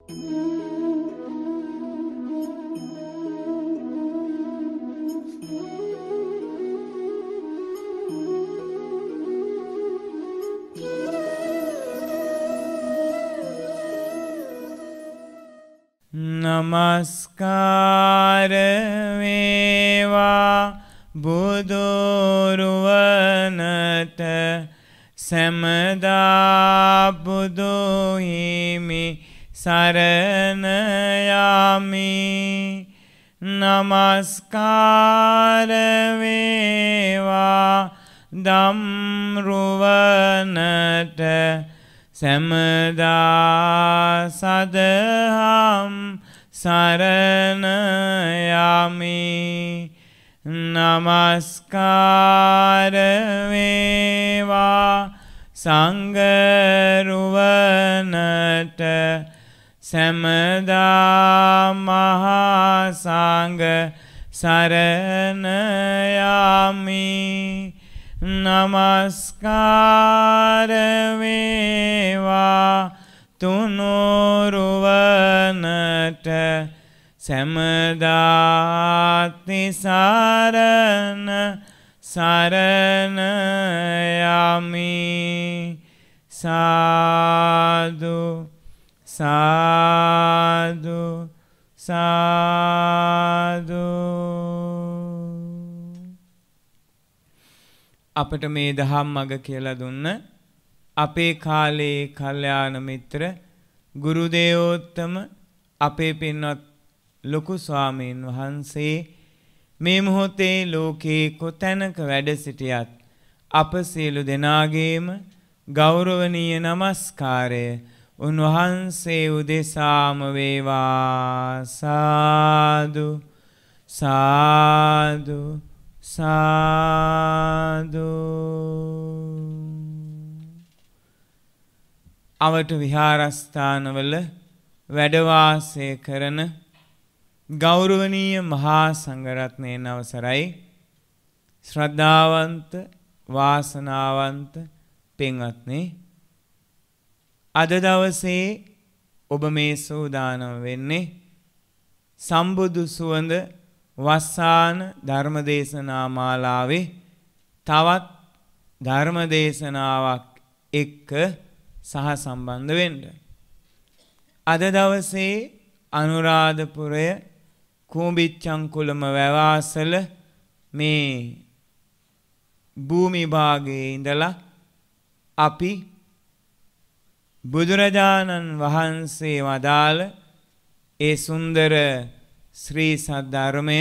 නමස්කාර වේවා බුදුරුවනට සැමදා බුදු හිමි සරණ යමි. නමස්කාර වේවා ධම්රුවනට සැමදා සදහම් සරණ යමි. නමස්කාර වේවා සංඝරුවනට සැමදා මහා සංඝ සරණ යමි. නමස්කාර වේවා තුනුරුවනට සැමදා තිසරණ සරණ යමි. සාදු සාදු සාදු. අපට මේ දහම් මඟ කියලා දුන්න අපේ කාලේ කල්යාණ මිත්‍ර ගුරු දේවෝත්තම අපේ පින්වත් ලොකු ස්වාමීන් වහන්සේ මේ මොහොතේ ලෝකේ කොතැනක වැඩ සිටියත් අප සියලු දෙනාගේම ගෞරවනීය නමස්කාරය උන්වහන්සේ උදෙසාම වේවා. සාදු සාදු සාදු. අවට විහාරස්ථානවල වැඩවාසය කරන ගෞරවනීය මහා සංඝරත්නයන් අවසරයි. ශ්‍රද්ධාවන්ත වාසනාවන්ත පින්වත්නි, අද දවසේ ඔබ මේ සූදානම් වෙන්නේ සම්බුදු සුවඳ වස්සාන ධර්මදේශනා මාලාවේ තවත් ධර්මදේශනාවක් එක්ක සහ සම්බන්ධ වෙන්න. අද දවසේ අනුරාධපුරය කුඹිච්චංකුලම වැවාසල මේ භූමි භාගයේ ඉඳලා අපි බුදුරජාණන් වහන්සේ වදාළ ඒ සුන්දර ශ්‍රී සද්ධර්මය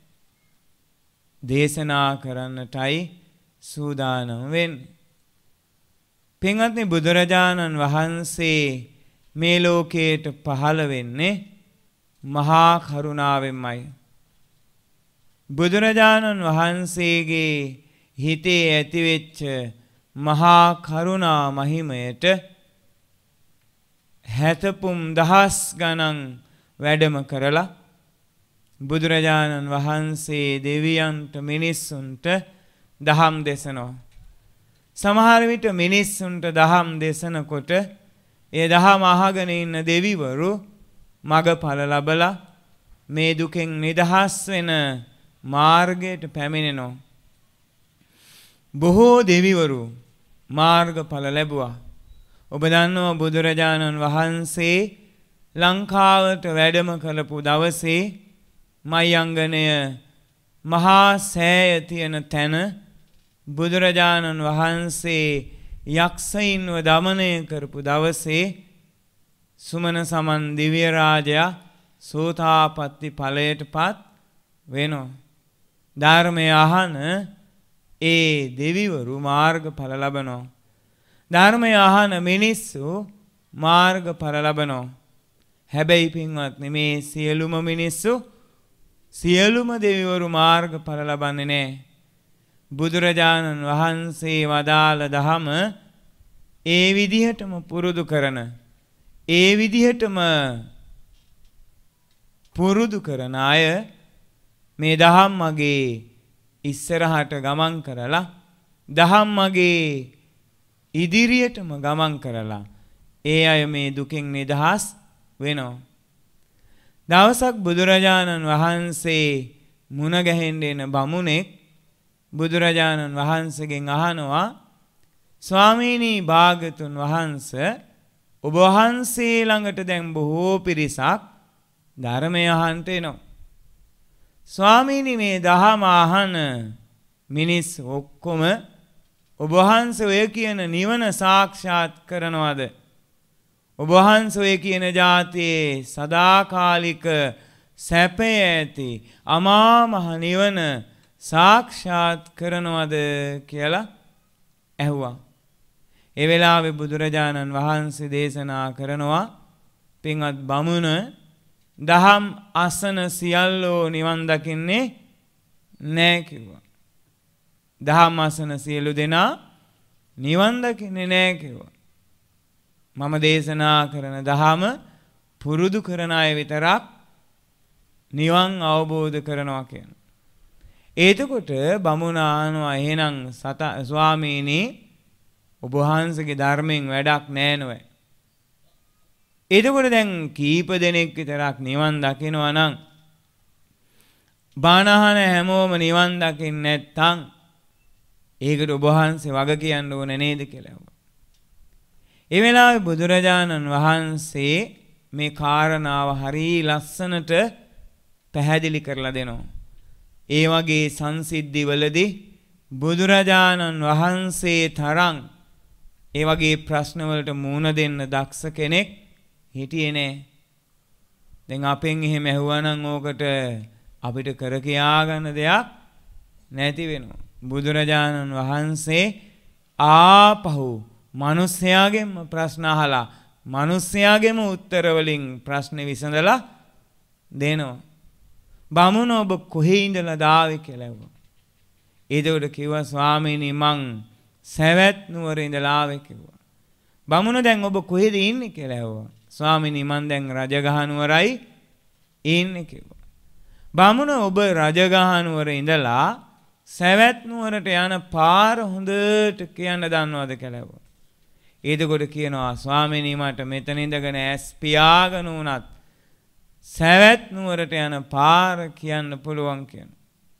දේශනා කරන්නටයි සූදානම් වෙන්නේ. පින්වත්නි, බුදුරජාණන් වහන්සේ මේ ලෝකයට පහළ වෙන්නේ මහා කරුණාවෙන්මයි. බුදුරජාණන් වහන්සේගේ හිතේ ඇතිවෙච්ච මහා කරුණා මහිමයට හැතපුම් දහස් ගණන් වැඩම කරලා බුදුරජාණන් වහන්සේ දෙවියන්ට මිනිස්සුන්ට දහම් දෙසනවා. සමහර විට මිනිස්සුන්ට දහම් දෙසනකොට ඒ දහම අහගෙන ඉන්න දෙවිවරු මගඵල ලබලා මේ දුකෙන් නිදහස් වෙන මාර්ගයට පැමිණෙනවා. බොහෝ දෙවිවරු මාර්ගඵල ලැබුවා. ඔබ දන්නවා බුදුරජාණන් වහන්සේ ලංකාවට වැඩම කළපු දවසේ මයංගනය මහා සෑය තියෙන තැන බුදුරජාණන් වහන්සේ යක්ෂයින්ව දමනය කරපු දවසේ සුමන සමන් දිව්‍ය රාජයා සෝතාපට්ටි ඵලයට පත් වෙනවා. ධර්මය අහන ඒ දෙවිවරු මාර්ගඵල ලබනවා. ධර්මය අහන මිනිස්සු මාර්ගඵල ලබනවා. හැබැයි පින්වත්නි, මේ සියලුම මිනිස්සු සියලුම දෙවිවරු මාර්ගඵල ලබන්නේ නැහැ. බුදුරජාණන් වහන්සේ වදාළ දහම ඒ විදිහටම පුරුදු කරන, ඒ විදිහටම පුරුදු කරන අය මේ දහම් මගේ ඉස්සරහට ගමන් කරලා, දහම් මගේ ඉදිරියටම ගමන් කරලා ඒ අය මේ දුකෙන් නිදහස් වෙනවා. දවසක් බුදුරජාණන් වහන්සේ මුණ ගැහෙන්න එන බමුණෙක් බුදුරජාණන් වහන්සේගෙන් අහනවා, ස්වාමීනි භාග්‍යතුන් වහන්සේ, ඔබ වහන්සේ ළඟට දැන් බොහෝ පිරිසක් ධර්මය අහන්ට එනවා. ස්වාමීනි මේ දහම අහන මිනිස් ඔක්කොම ඔබ වහන්සේ ඔය කියන නිවන සාක්ෂාත් කරනවද? ඔබ වහන්සේ ඔය කියන જાතියේ සදාකාලික සැපය ඇති අමා මහ නිවන සාක්ෂාත් කරනවද කියලා ඇහුවා. ඒ වෙලාවේ බුදුරජාණන් වහන්සේ දේශනා කරනවා, පින්වත් බමුණ, දහම් අසන සියල්ලෝ නිවන් දකින්නේ නැහැ කිව්වා. දහම් අසන සියලු දෙනා නිවන් දකින්නේ නැහැ කිව්වා. මම දේශනා කරන දහම පුරුදු කරන අය විතරක් නිවන් අවබෝධ කරනවා කියන. එතකොට බමුණ අහනවා, එහෙනම් ස්වාමීනි ඔබ වහන්සේගේ ධර්මයෙන් වැඩක් නැහැ නෝ. එතකොට දැන් කීප දෙනෙක් විතරක් නිවන් දකිනවා නම් බණ අහන හැමෝම නිවන් දකින්නේ නැත්තම් ඒකට ඔබ වහන්සේ වග කියන්න ඕනේ නේද කියලා. ඒ වෙලාවේ බුදුරජාණන් වහන්සේ මේ කාරණාව හරි ලස්සනට පැහැදිලි කරලා දෙනවා. ඒ වගේ සංසිද්ධිවලදී බුදුරජාණන් වහන්සේ තරම් ඒ වගේ ප්‍රශ්නවලට මුහුණ දෙන්න දක්ෂ කෙනෙක් හිටියේ නෑ. දැන් අපෙන් එහෙම ඇහුවනම් ඕකට අපිට කර කියා ගන්න දෙයක් නැති වෙනවා. බුදුරජාණන් වහන්සේ ආපහු මිනිස්යාගෙම ප්‍රශ්න අහලා මිනිස්යාගෙම උත්තර වලින් ප්‍රශ්න විසඳලා දෙනවා. බමුණ ඔබ කොහේ ඉඳලා දාවේ කියලා ඇහුවා. ඒකට කිව්වා, ස්වාමීනි මං සවැත් නුවර ඉඳලා ආවේ කිව්වා. බමුණ දැන් ඔබ කොහෙද ඉන්නේ කියලා ඇහුවා. ස්වාමීනි මං දැන් රජගහ නුවරයි ඉන්නේ කිව්වා. බමුණ ඔබ රජගහ නුවර ඉඳලා සවැත් නුවරට යන පාර හොඳට කියන්න දන්නවද කියලා ඇහුවා. එතකොට කියනවා, ස්වාමීනි මට මෙතන ඉඳගෙන ඇස් පියාගෙන උනත් සවැත් නුවරට යන පාර කියන්න පුළුවන් කියන.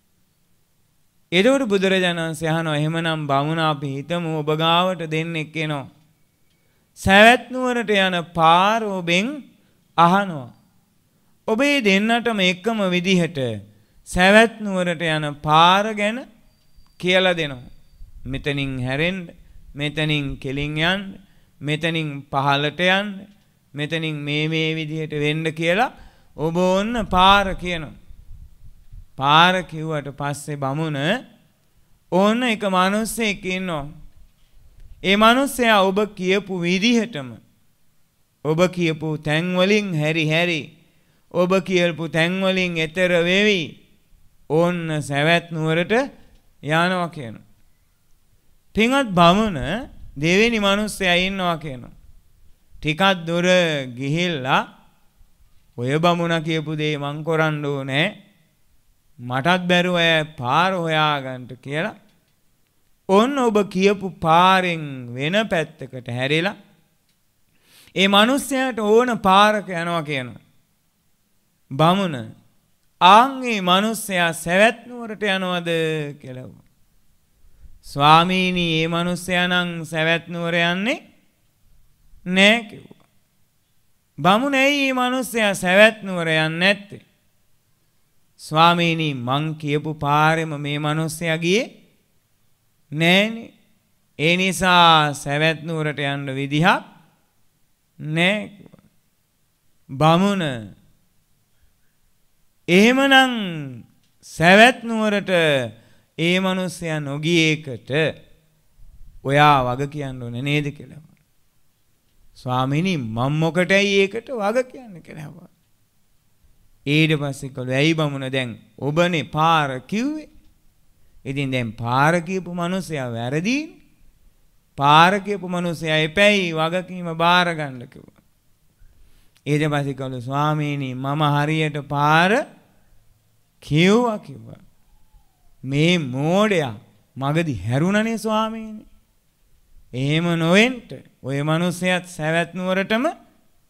එතකොට බුදුරජාණන් වහන්සේ අහනවා, එහෙමනම් බමුණ අපි හිතමු ඔබ ගාවට දෙන්නෙක් එනවා. සවැත් නුවරට යන පාර ඔබෙන් අහනවා. ඔබේ දෙන්නටම එකම විදිහට සවැත් නුවරට යන පාර ගැන කියලා දෙනවා. මෙතනින් හැරෙන්න, මෙතනින් කෙලින් යන්න, මෙතනින් පහළට යන්න, මෙතනින් මේ විදිහට වෙන්න කියලා ඔබ ඔන්න පාර කියනවා. පාර කිව්වට පස්සේ බමුණ ඕන්න එක මිනිස්සෙක් ඉන්නවා. ඒ මිනිස්සයා ඔබ කියපු විදිහටම ඔබ කියපු තැන් වලින් හැරි ඔබ කියපු තැන් වලින් එතර වෙවි ඕන්න සවැත් නුවරට යනවා කියනවා. පින්වත් බමුණ දෙවෙනි මිනිස්සයා ඉන්නවා කියනවා. ටිකක් දුර ගිහිල්ලා ඔය බමුණ කියපු දේ මං කරන්න ඕනේ, මටත් බැරුව පාර හොයාගන්න කියලා ඔන්න ඔබ කියපු පාරෙන් වෙන පැත්තකට හැරිලා ඒ මිනිස්සයාට ඕන පාරක යනවා කියනවා. බමුණ ආන්ගේ මිනිස්සයා සවැත් නුවරට යනවද කියලා. ස්වාමීනි මේ මිනිස්සයා නම් සවැත් නුවර යන්නේ නෑ කිව්වා. බමුණ ඇයි මේ මිනිස්සයා සවැත් නුවර යන්නේ නැත්තේ? ස්වාමීනි මං කියපු පාරෙම මේ මිනිස්සයා ගියේ නෑනේ. ඒ නිසා සවැත් නුවරට යන්න විදිහක් නෑ කිව්වා. බමුණ එහෙමනම් සවැත් නුවරට ඒ මිනිස්සයා නොගිය එකට ඔයා වග කියන්න ඕනේ නේද කියලා. ස්වාමීනි මම මොකටයි ඒකට වග කියන්නේ කියලා. ඊට පස්සේ කළු ඇයි බමුණ දැන් ඔබනේ පාර කිව්වේ. ඉතින් දැන් පාර කියපු මිනිස්සයා වැරදිනේ. පාර කියපු මිනිස්සයා එපැයි වගකීම බාර ගන්න කිව්වා. ඊට පස්සේ කළු ස්වාමීනි මම හරියට පාර කිව්වා. මේ මෝඩයා මගදී හැරුණනේ ස්වාමීනි. එහෙම නොවෙන්න ඔය මිනිස්සයාත් සවැත් නුවරටම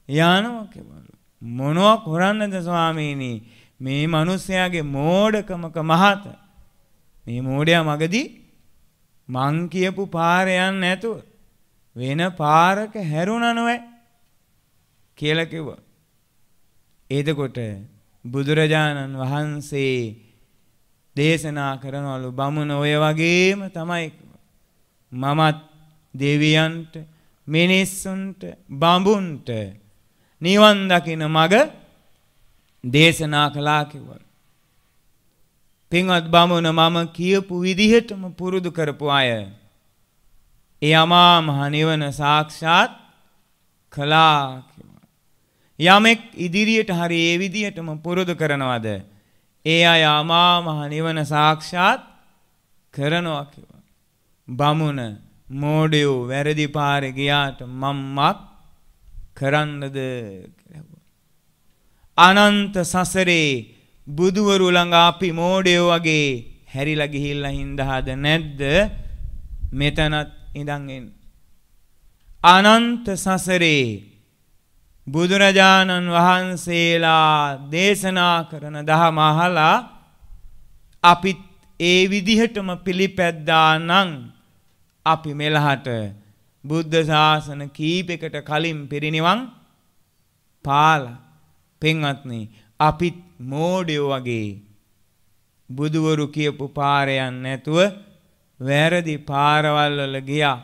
යනවා කෙවලු. මොනවා කරන්නද ස්වාමීනි? මේ මිනිස්යාගේ මෝඩකමක මහත. මේ මෝඩයා මගදී මං කියපු පාර යන්නේ නැතුව වෙන පාරක හැරුණා නෝ කියලා කිව්වා. එතකොට බුදුරජාණන් වහන්සේ දේශනා කරනවලු බමුණ ඔය වගේම තමයි මමත් දෙවියන්ට මිනිස්සුන්ට බඹුන්ට නිවන් දකින මඟ දේශනා කළා කිව්වා. පින්වත් බමුණ මම කියපු විදිහටම පුරුදු කරපු අය ඒ අමා මහ නිවන සාක්ෂාත් කළා කිව්වා. යමෙක් ඉදිරියට හරි ඒ විදිහටම පුරුදු කරනවද ඒ අය අමා මහ නිවන සාක්ෂාත් කරනවා කිව්වා. බමුණ මෝඩයෝ වැරදි පාරේ ගියාට මම්මක් කරන්නද කියලා. අනන්ත සසරේ බුදුවරු ළඟ අපි මෝඩයෝ වගේ හැරිලා ගිහිල්ලා හින්දාද නැද්ද? මෙතනත් ඉඳන් එන්න. අනන්ත සසරේ බුදුරජාණන් වහන්සේලා දේශනා කරන දහම අහලා අපිත් ඒ විදිහටම පිළිපැද්දා නම් අපි මෙලහට බුද්ධ ශාසන කීපයකට කලින් පිරිනිවන් පාලා. පින්වත්නි අපිත් මෝඩයෝ වගේ බුදුවරු කියපු පාරේ යන්නේ නැතුව වැරදි පාරවල් වල ගියා.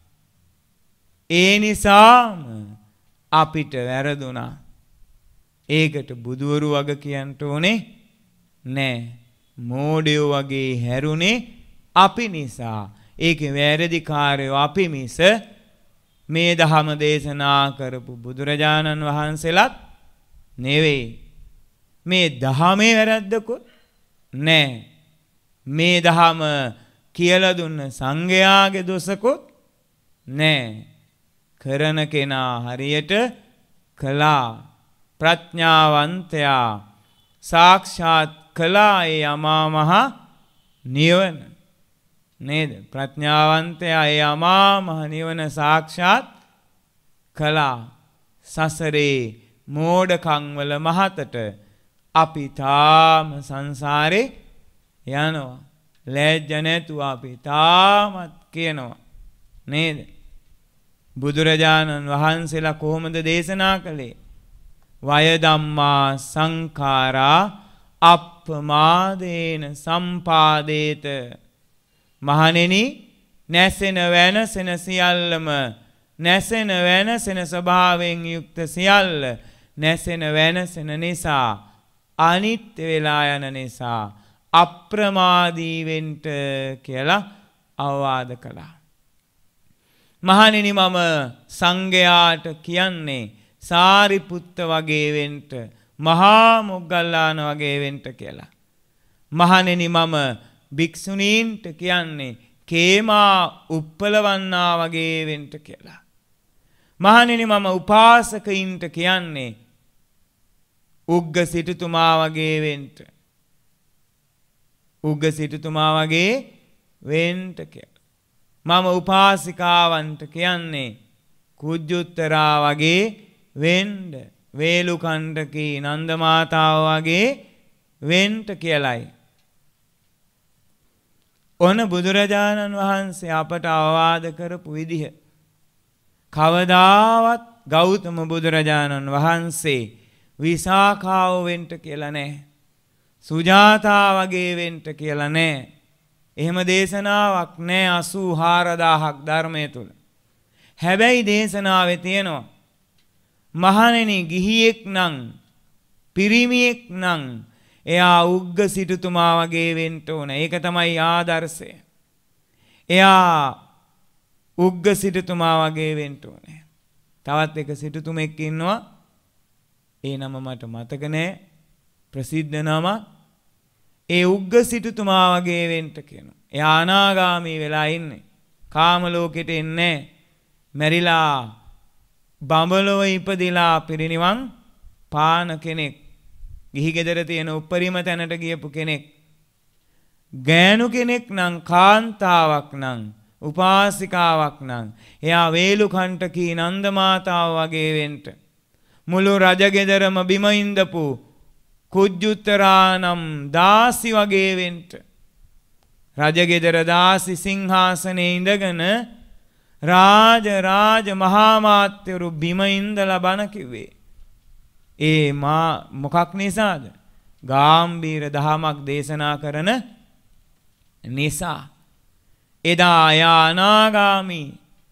ඒ නිසාම අපිට වැරදුනා. ඒකට බුදුවරු වග කියන්න ඕනේ නෑ. මෝඩයෝ වගේ හැරුණේ අපි නිසා. ඒකේ වැරදි කාර්යෝ අපි මිස මේ ධම දේශනා කරපු බුදුරජාණන් වහන්සේලාත් නෙවෙයි. මේ ධමේ වැරද්දකුත් නෑ. මේ ධම කියලා දුන්න සංඝයාගේ දොසකුත් නෑ. කරන කෙනා හරියට කළා. ප්‍රඥාවන්තයා සාක්ෂාත් කළා ඒ අමා මහ නිවන. නේද? ප්‍රඥාවන්තයා ඒ අමා මහ නිවන සාක්ෂාත් කළා. සසරේ මෝඩකම් වල මහතට අපි තාම සංසාරේ යනවා. ලැජ්ජ නැතුව අපි තාමත් කියනවා. නේද? බුදුරජාණන් වහන්සේලා කොහොමද දේශනා කළේ? වය ධම්මා සංඛාරා අප්පමාදේන සම්පාදේත. මහණෙනි නැසෙන වෙනසෙන සියල්ලම නැසෙන වෙනසෙන ස්වභාවයෙන් යුක්ත සියල්ල නැසෙන වෙනසෙන නිසා අනිත්‍ය වෙලා යන නිසා අප්‍රමාදී වෙන්න කියලා අවවාද කළා. මහණෙනි මම සංඝයාට කියන්නේ සාරිපුත්ත වගේ වෙන්න, මහා මොග්ගල්ලාන වගේ වෙන්න කියලා. මහණෙනි මම භික්ෂුණීන්ට කියන්නේ කේමා උප්පලවන්නා වගේ වෙන්න කියලා. මහණෙනි මම උපාසකයින්ට කියන්නේ උග්ග සිටුතුමා වගේ වෙන්න. උග්ග සිටුතුමා වගේ වෙන්න කියලා. මම උපාසිකාවන්ට කියන්නේ කුජුත්තරා වගේ වෙන්න. වේලුකණ්ඩකී නන්ද මාතාව වගේ වෙන්න කියලයි. ඔන්න බුදුරජාණන් වහන්සේ අපට අවවාද කරපු විදිහ. කවදාවත් ගෞතම බුදුරජාණන් වහන්සේ විසාඛාව වෙන්න කියලා නැහැ. සුජාතා වගේ වෙන්න කියලා නැහැ. එහෙම දේශනාවක් නැහැ 84000ක් ධර්මයේ තුල. හැබැයි දේශනාවේ තියෙනවා මහණෙනි ගිහියෙක් නම් පිරිමියෙක් නම් එයා උග්ග සිටුතුමා වගේ වෙන්න ඕන. ඒක තමයි ආදර්ශය. එයා උග්ග සිටුතුමා වගේ වෙන්න ඕනේ. තවත් එක සිටුතුමෙක් ඉන්නවා. ඒ නම මට මතක නෑ. ප්‍රසිද්ධ නම. ඒ උග්ග සිටුතුමා වගේ වෙන්න කියනවා. එයා අනාගාමී වෙලා ඉන්නේ. කාම ලෝකෙට එන්නේ මැරිලා බඹලොව ඉපදිලා පිරිනිවන් පාන කෙනෙක්. ගිහි ගෙදර තියෙන උපරිම තැනට ගියපු කෙනෙක්. ගෑනු කෙනෙක් නම් කාන්තාවක් නම් උපාසිකාවක් නම් එයා වේලුකණ්ඨකී නන්ද මාතාව වගේ වෙන්න. මුළු රජගෙදරම බිම ඉඳපු කුජුත්තරානම් දාසි වගේ වෙන්න. රජගෙදර දාසි සිංහාසනේ ඉඳගෙන රාජ මහාමාත්‍යවරු බිම ඉඳලා බණ කිව්වේ. ඒ මොකක් නිසාද? ගාම්භීර දහමක් දේශනා කරන නිසා. එදා යා අනාගාමී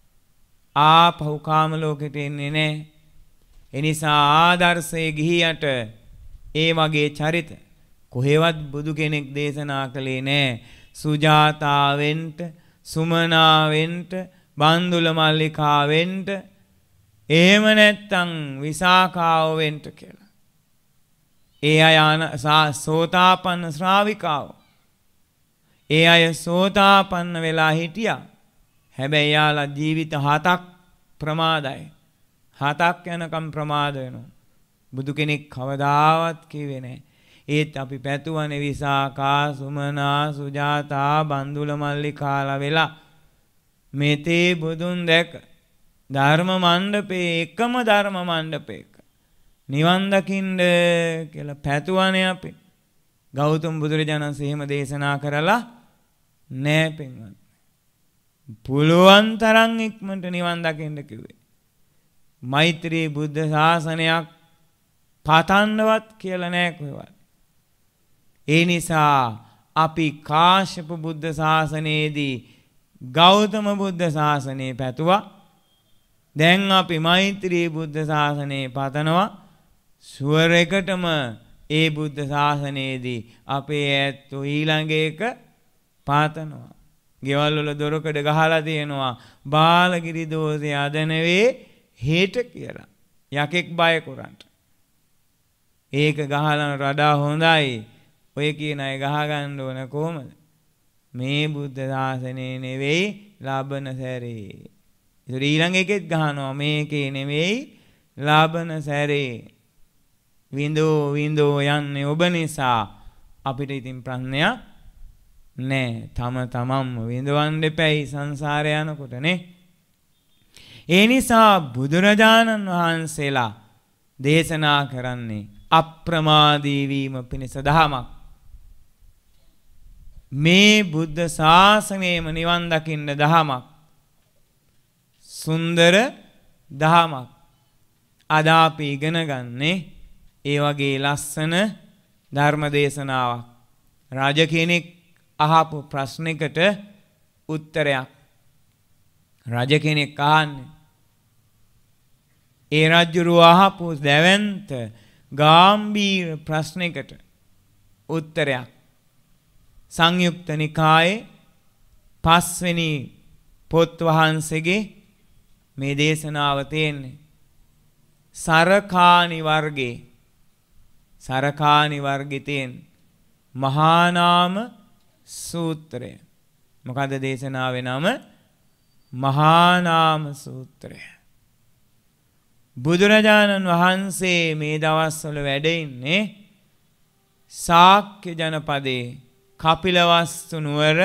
ආපහු කාම ලෝකෙට එන්නේ නැහැ. එනිසා ආදර්ශයේ ගිහියට ඒ වගේ චරිත කොහෙවත් බුදු කෙනෙක් දේශනා කළේ නැහැ. සුජාතාවෙන්ට, සුමනාවෙන්ට, බන්දුල මල්ලිකාවෙන්ට, එහෙම නැත්තම් විසාකාව වෙන්න කියලා. ඒ අය සෝතාපන්න ශ්‍රාවිකාව. ඒ අය සෝතාපන්න වෙලා හිටියා. හැබැයි යාලා ජීවිත 7ක් ප්‍රමාදයි. 7ක් යනකම් ප්‍රමාද වෙනවා. බුදු කෙනෙක් කවදාවත් කිව්වේ නැහැ. ඒත් අපි පැතුවනේ විසාකා, සුමනා, සුජාතා, බන්දුල මල්ලිකාලා වෙලා මෙතේ බුදුන් දැක ධර්ම මණ්ඩපේ එකම ධර්ම මණ්ඩපයක නිවන් දකින්න කියලා පැතුවනේ අපි. ගෞතම බුදුරජාණන් වහන්සේ එහෙම දේශනා කරලා නෑ පින්වත්. පුළුවන් තරම් ඉක්මනට නිවන් දකින්න කිව්වේ. මෛත්‍රී බුද්ධ ශාසනයක් පතන්නවත් කියලා නෑ කොහෙවත්. ඒ නිසා අපි කාශ්‍යප බුද්ධ ශාසනයේදී ගෞතම බුද්ධ ශාසනය පැතුවා. දැන් අපි මෛත්‍රී බුද්ධ ශාසනය පතනවා. ෂුවර් එකටම ඒ බුද්ධ ශාසනයේදී අපේ ඇත්තෝ ඊළඟ එක පාතනවා. ගෙවල් වල දොරකඩ ගහලා තියෙනවා බාලගිරි දෝෂය අද නෙවෙයි හෙට කියලා. යකෙක් බය කරන්ට. ඒක ගහලා රඩා හොඳයි. ඔය කියන අය ගහ ගන්න ඕන කොහමද? මේ බුද්ධ ශාසනය නෙවෙයි ලබන සැරේ. ඒතර ඊළඟ එකෙත් ගහනවා මේකේ නෙවෙයි ලබන සැරේ. විඳෝ යන්නේ ඔබ නිසා අපිට ඉතින් ප්‍රඥා නෑ. තමන්ම විඳවන්න දෙපැයි සංසාරය යනකොටනේ. ඒ නිසා බුදුරජාණන් වහන්සේලා දේශනා කරන්නේ අප්‍රමාදී වීම පිණිස දහමක්. මේ බුද්ධ ශාසනයේම නිවන් දකින්න දහමක්. සුන්දර දහමක්. අද අපි ඉගෙන ගන්නේ ඒ වගේ ලස්සන ධර්ම දේශනාවක්. රජ කෙනෙක් අහපු ප්‍රශ්නයකට උත්තරයක්. රජ කෙනෙක් අහන්නේ ඒ රජුරු අහපු දැවැන්ත ගාම්භීර ප්‍රශ්නයකට උත්තරයක්. සංයුක්ත නිකායේ 5 වෙනි පොත් වහන්සේගේ මේ දේශනාව තියෙන්නේ. සරකානි වර්ගේ තියෙන මහා නාම සූත්‍රය. මොකද දේශනාවේ නම? මහා නාම සූත්‍රය. බුදුරජාණන් වහන්සේ මේ දවස්වල වැඩ ඉන්නේ ශාක්‍ය ජනපදයේ කපිලවස්තු නුවර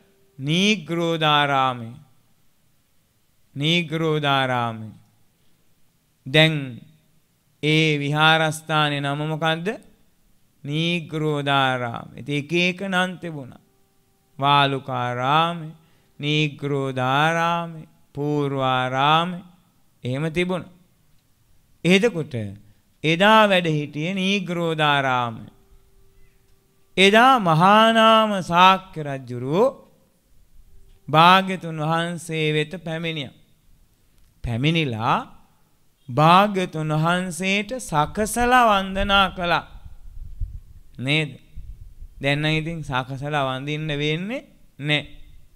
නීග්‍රෝධාරාමේ. දැන් ඒ විහාරස්ථානයේ නම මොකද්ද? නීග්‍රෝධාරාමේ. ඒක එක නම් තිබුණා. වාලුකාරාමේ, නීග්‍රෝධාරාමේ, පූර්වාරාමේ එහෙම තිබුණා. එතකොට එදා වැඩ හිටියේ නීග්‍රෝධාරාමේ. එදා මහා නාම ශාක්‍ය රජුරෝ භාග්‍යතුන් වහන්සේ වෙත පැමිණියා. පැමිණිලා භාග්‍යතුන් වහන්සේට සකසලා වන්දනා කළා. නේද? දැන් නම් ඉතින් සකසලා වඳින්න වෙන්නේ නැහැ.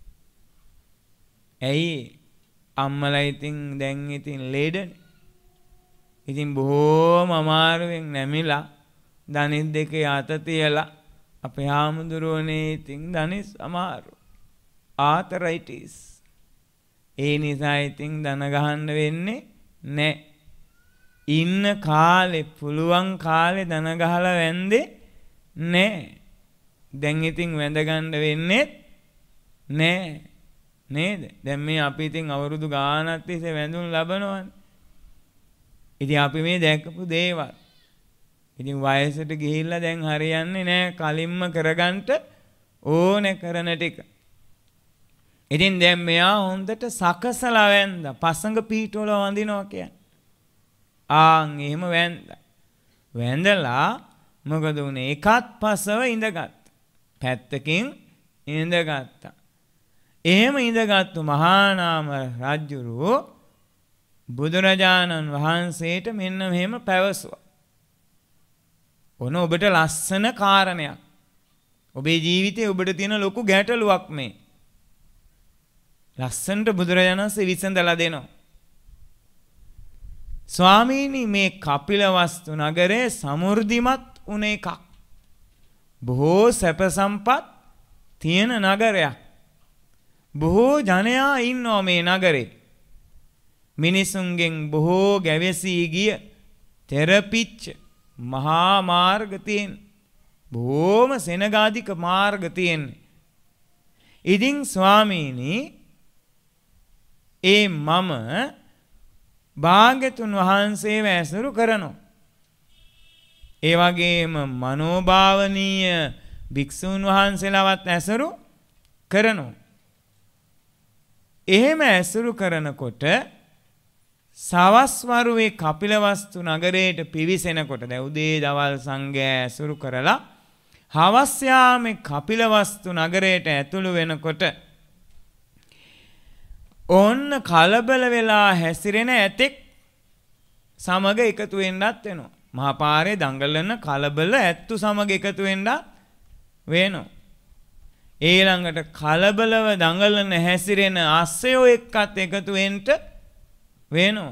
ඇයි? අම්මලා ඉතින් දැන් ඉතින් ලේඩනේ. ඉතින් බොහෝම අමාරුවෙන් නැමිලා දනිස් දෙකේ අත තියලා අපේ හාමුදුරුවනේ ඉතින් දනිස් අමාරු. ආතරයිටිස්. ඒ නිසා ඉතින් දන ගහන්න වෙන්නේ නැහැ. ඉන්න කාලේ පුළුවන් කාලේ දන ගහලා වැන්දේ නැහැ. දැන් ඉතින් වැඳ ගන්න වෙන්නේ නැහැ. නේද? දැන් මේ අපි ඉතින් අවුරුදු ගානක් තිස්සේ වැඳුම් ලබනවනේ. ඉතින් අපි මේ දැකපු දේවල්. ඉතින් වයසට ගිහිල්ලා දැන් හරියන්නේ නැහැ කලින්ම කරගන්න ඕනේ කරන ටික. ඉතින් දැන් මෙයා හොඳට සකසලා වැන්දා. පසඟ පීඨවල වඳිනවා කියන්නේ. ආන් එහෙම වැන්දා. වැන්දලා මොකද උනේ? එකත් පසව ඉඳගත්තා. පැත්තකින් ඉඳගත්තා. එහෙම ඉඳගත්තු මහා නාම රජුරු බුදුරජාණන් වහන්සේට මෙන්න මෙහෙම පැවසුවා. ඔන්න ඔබට ලස්සන කාරණයක්. ඔබේ ජීවිතේ ඔබට තියෙන ලොකු ගැටලුවක් මේ. ලස්සනට බුදුරජාණන් වහන්සේ විසඳලා දෙනවා. ස්වාමීනි මේ කපිලවස්තු නගරේ සමෘද්ධිමත් වුණ එකක්. බොහෝ සැප සම්පත් තියෙන නගරයක්. බොහෝ ජනයා ඉන්නවා මේ නගරේ. මිනිසුන්ගෙන් බොහෝ ගැවසී ගිය තෙරපිච්ච මහා මාර්ග තියෙන. බොහෝම සෙනගාධික මාර්ග තියෙන්නේ. ඉතින් ස්වාමීනි ඒ මම භාග්‍යතුන් වහන්සේව ඇසුරු කරනවා. ඒ වගේම මනෝභාවනීය භික්ෂුන් වහන්සේලාවත් ඇසුරු කරනවා. එහෙම ඇසුරු කරනකොට සවස් වරුවේ කපිලවස්තු නගරයට පිවිසෙනකොට දැන් උදේ දවල් සංඝයා ඇසුරු කරලා හවස් යාමේ කපිලවස්තු නගරයට ඇතුළු වෙනකොට ඔන්න කලබල වෙලා හැසිරෙන ඇතෙක් සමග එකතු වෙන්නත් වෙනවා. මහා පාරේ දඟලන කලබල ඇත්තු සමග එකතු වෙන්නත් වෙනවා. ඊළඟට කලබලව දඟලන හැසිරෙන අස්සයෝ එක්කත් එකතු වෙන්න වෙනවා.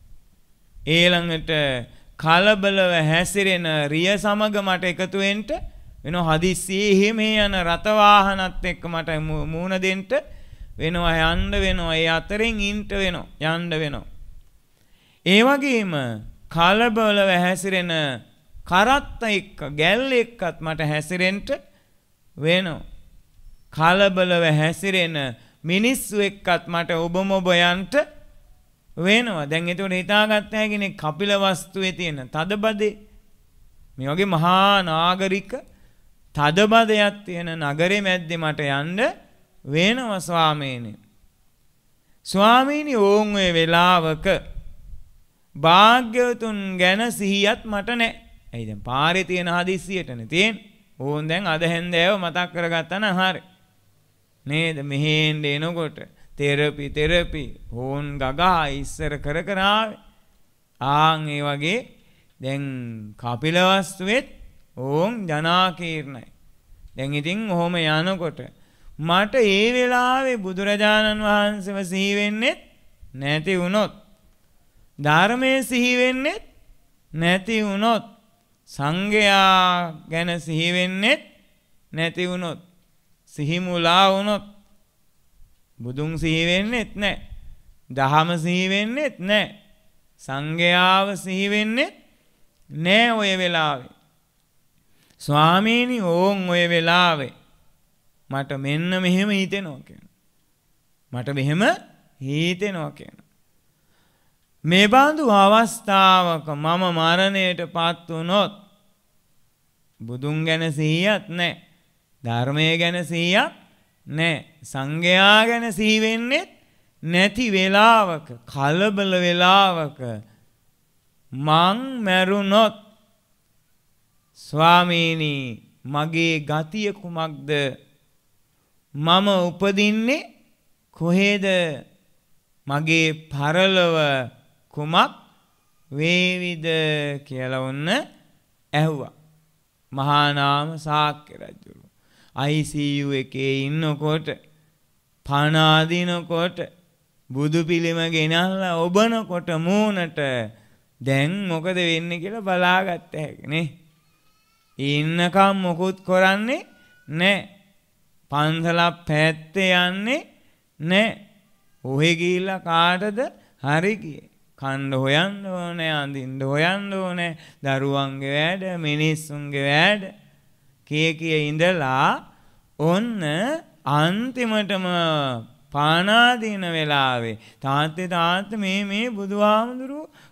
ඊළඟට කලබලව හැසිරෙන රිය සමග මට එකතු වෙන්න වෙනවා. හදිස්සියේ එහෙම යන රත වාහනත් එක්ක මට මූණ දෙන්න වෙනවා. යන්න වෙනවා. ඒ අතරින් ඉන්ට වෙනවා. යන්න වෙනවා. ඒ වගේම කලබලව හැසිරෙන කරත්ත එක්ක ගැල් එක්කත් මට හැසිරෙන්න වෙනවා. කලබලව හැසිරෙන මිනිස්සු එක්කත් මට ඔබම ඔබ යන්න වෙනවා. දැන් ඒකට හිතාගත්ත හැකිනේ කපිලවස්තුවේ තියෙන තදබදේ මේ වගේ මහා නාගරික තදබදයක් තියෙන නගරේ මැද්දේ මට යන්න වෙනවා ස්වාමීනි. ස්වාමීනි ඕන් ඔය වෙලාවක භාග්‍යවතුන් ගැන සිහියත් මට නැහැ. ඇයි දැන් පාරේ තියෙන හදිස්සියටනේ තියෙන්නේ. ඕන් දැන් අද හැන්දෑව මතක් කරගත්තා නම් හරි. නේද? මෙහෙන් එනකොට තෙරපි ඕන් ගගා ඉස්සර කර කර ආවේ. ආන් ඒ වගේ දැන් කපිලවස්තුවෙත් ඕන් ජනාකීර්ණයි. දැන් ඉතින් ඔහොම යනකොට මට ඒ වෙලාවේ බුදුරජාණන් වහන්සේව සිහි වෙන්නේ නැති වුණොත්, ධර්මයේ සිහි වෙන්නේ නැති වුණොත්, සංඝයා ගැන සිහි වෙන්නේ නැති වුණොත්, සිහි මුලා වුණොත් බුදුන් සිහි වෙන්නේත් නැහැ. දහම සිහි වෙන්නේත් නැහැ. සංඝයාව සිහි වෙන්නේ නැහැ ඔය වෙලාවේ. ස්වාමීනි ඕන් ඔය වෙලාවේ මට මෙන්න මෙහෙම හිතෙනවා කියනවා. මට මෙහෙම හිතෙනවා කියනවා. මේ බඳු අවස්ථාවක මම මරණයට පත් වුණොත් බුදුන් ගැන සිහියක් නැහැ. ධර්මයේ ගැන සිහියක් නැහැ. සංඝයා ගැන සිහි වෙන්නේ නැති වෙලාවක, කලබල වෙලාවක මං මැරුණොත් ස්වාමීනි මගේ ගතිය කුමක්ද? මම උපදින්නේ කොහෙද? මගේ පරලොව කුමක් වේවිද කියලා ඔන්න ඇහුවා. මහා නාම ශාක්‍ය රජු ICU එකේ ඉන්නකොට පණ අදිනකොට බුදු පිළිම ගෙනල්ලා ඔබනකොට මූණට දැන් මොකද වෙන්නේ කියලා බලාගත්ත හැකිනේ. ඉන්නකම් මොකුත් කරන්නේ නැහැ. පන්සලක් පැත්තේ යන්නේ නැහැ. ඔහෙ ගිහිල්ලා කාටද හරි ගියේ. කන්න හොයන්න ඕනේ, අඳින්න හොයන්න ඕනේ, දරුවන්ගේ වැඩ, මිනිස්සුන්ගේ වැඩ කී ඉඳලා ඔන්න අන්තිමටම පානාදීන වෙලාවේ තාත්තේ මේ බුදුහාමුදුරුවෝ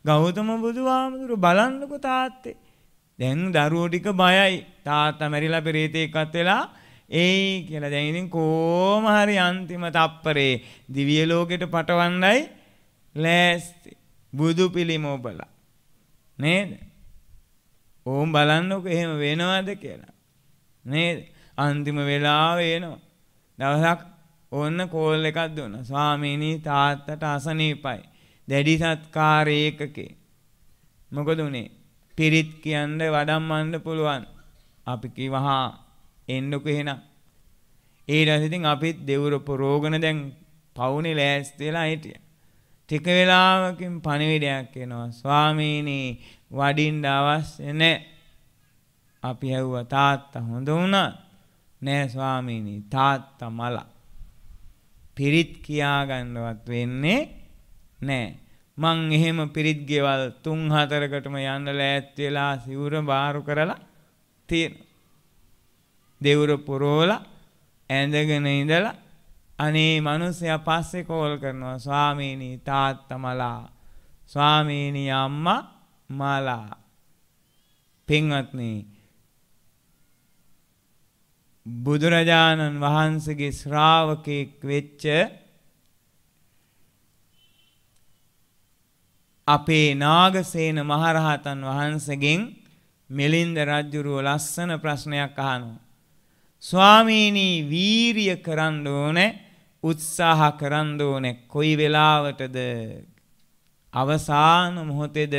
ගෞතම බුදුහාමුදුරු බලන්නකො තාත්තේ. දැන් දරුවෝ ටික බයයි. තාත්තා මැරිලා පෙරේතෙක්වත් වෙලා එයි කියලා. දැන් ඉතින් කොහොම හරි අන්තිම තප්පරේ දිව්‍ය ලෝකෙට පටවන්නයි ලෑස්ති. බුදු පිළිම ඔබලා. නේද? ඕම් බලන්නකො එහෙම වෙනවද කියලා. නේද? අන්තිම වෙලාව එනවා. දවසක් ඕන්න කෝල් එකක් දුන්නා. ස්වාමීනි තාත්තට අසනීපයි. දැඩි සත්කාර ඒකකේ. මොකද උනේ? පිරිත් කියන්නේ වඩම්මන්න පුළුවන්. අපි කිව්වා එන්නකො එහෙනම්. ඊට පස්සේ ඉතින් අපිත් දෙවුර පොරෝගන දැන් පවුනේ ලෑස්ති වෙලා හිටියා. ටික වෙලාවකින් පණිවිඩයක් එනවා. ස්වාමීනි වඩින්න අවශ්‍ය නැහැ. අපි ඇහුවා තාත්තා හොඳ වුණා. නෑ ස්වාමීනි තාත්තා මල. පිරිත් කියා ගන්නවත් වෙන්නේ නෑ. මං එහෙම පිරිත් ගෙවල් 3-4කටම යන්න ලෑස්ති වෙලා සිවුර බාරු කරලා තියෙනවා. දෙවුර පුරෝලා ඇඳගෙන ඉඳලා අනේ මිනිස්සයා පස්සේ කෝල් කරනවා ස්වාමීනි තාත්තා මලා. ස්වාමීනි අම්මා මලා. පින්වත්නි බුදුරජාණන් වහන්සේගේ ශ්‍රාවකෙක් වෙච්ච අපේ නාගසේන මහරහතන් වහන්සේගෙන් මිලින්ද රජුරුව ලස්සන ප්‍රශ්නයක් අහනවා. ස්වාමීනි වීරිය කරන්න ඕනේ, උත්සාහ කරන්න ඕනේ කොයි වෙලාවටද? අවසාන මොහොතේද?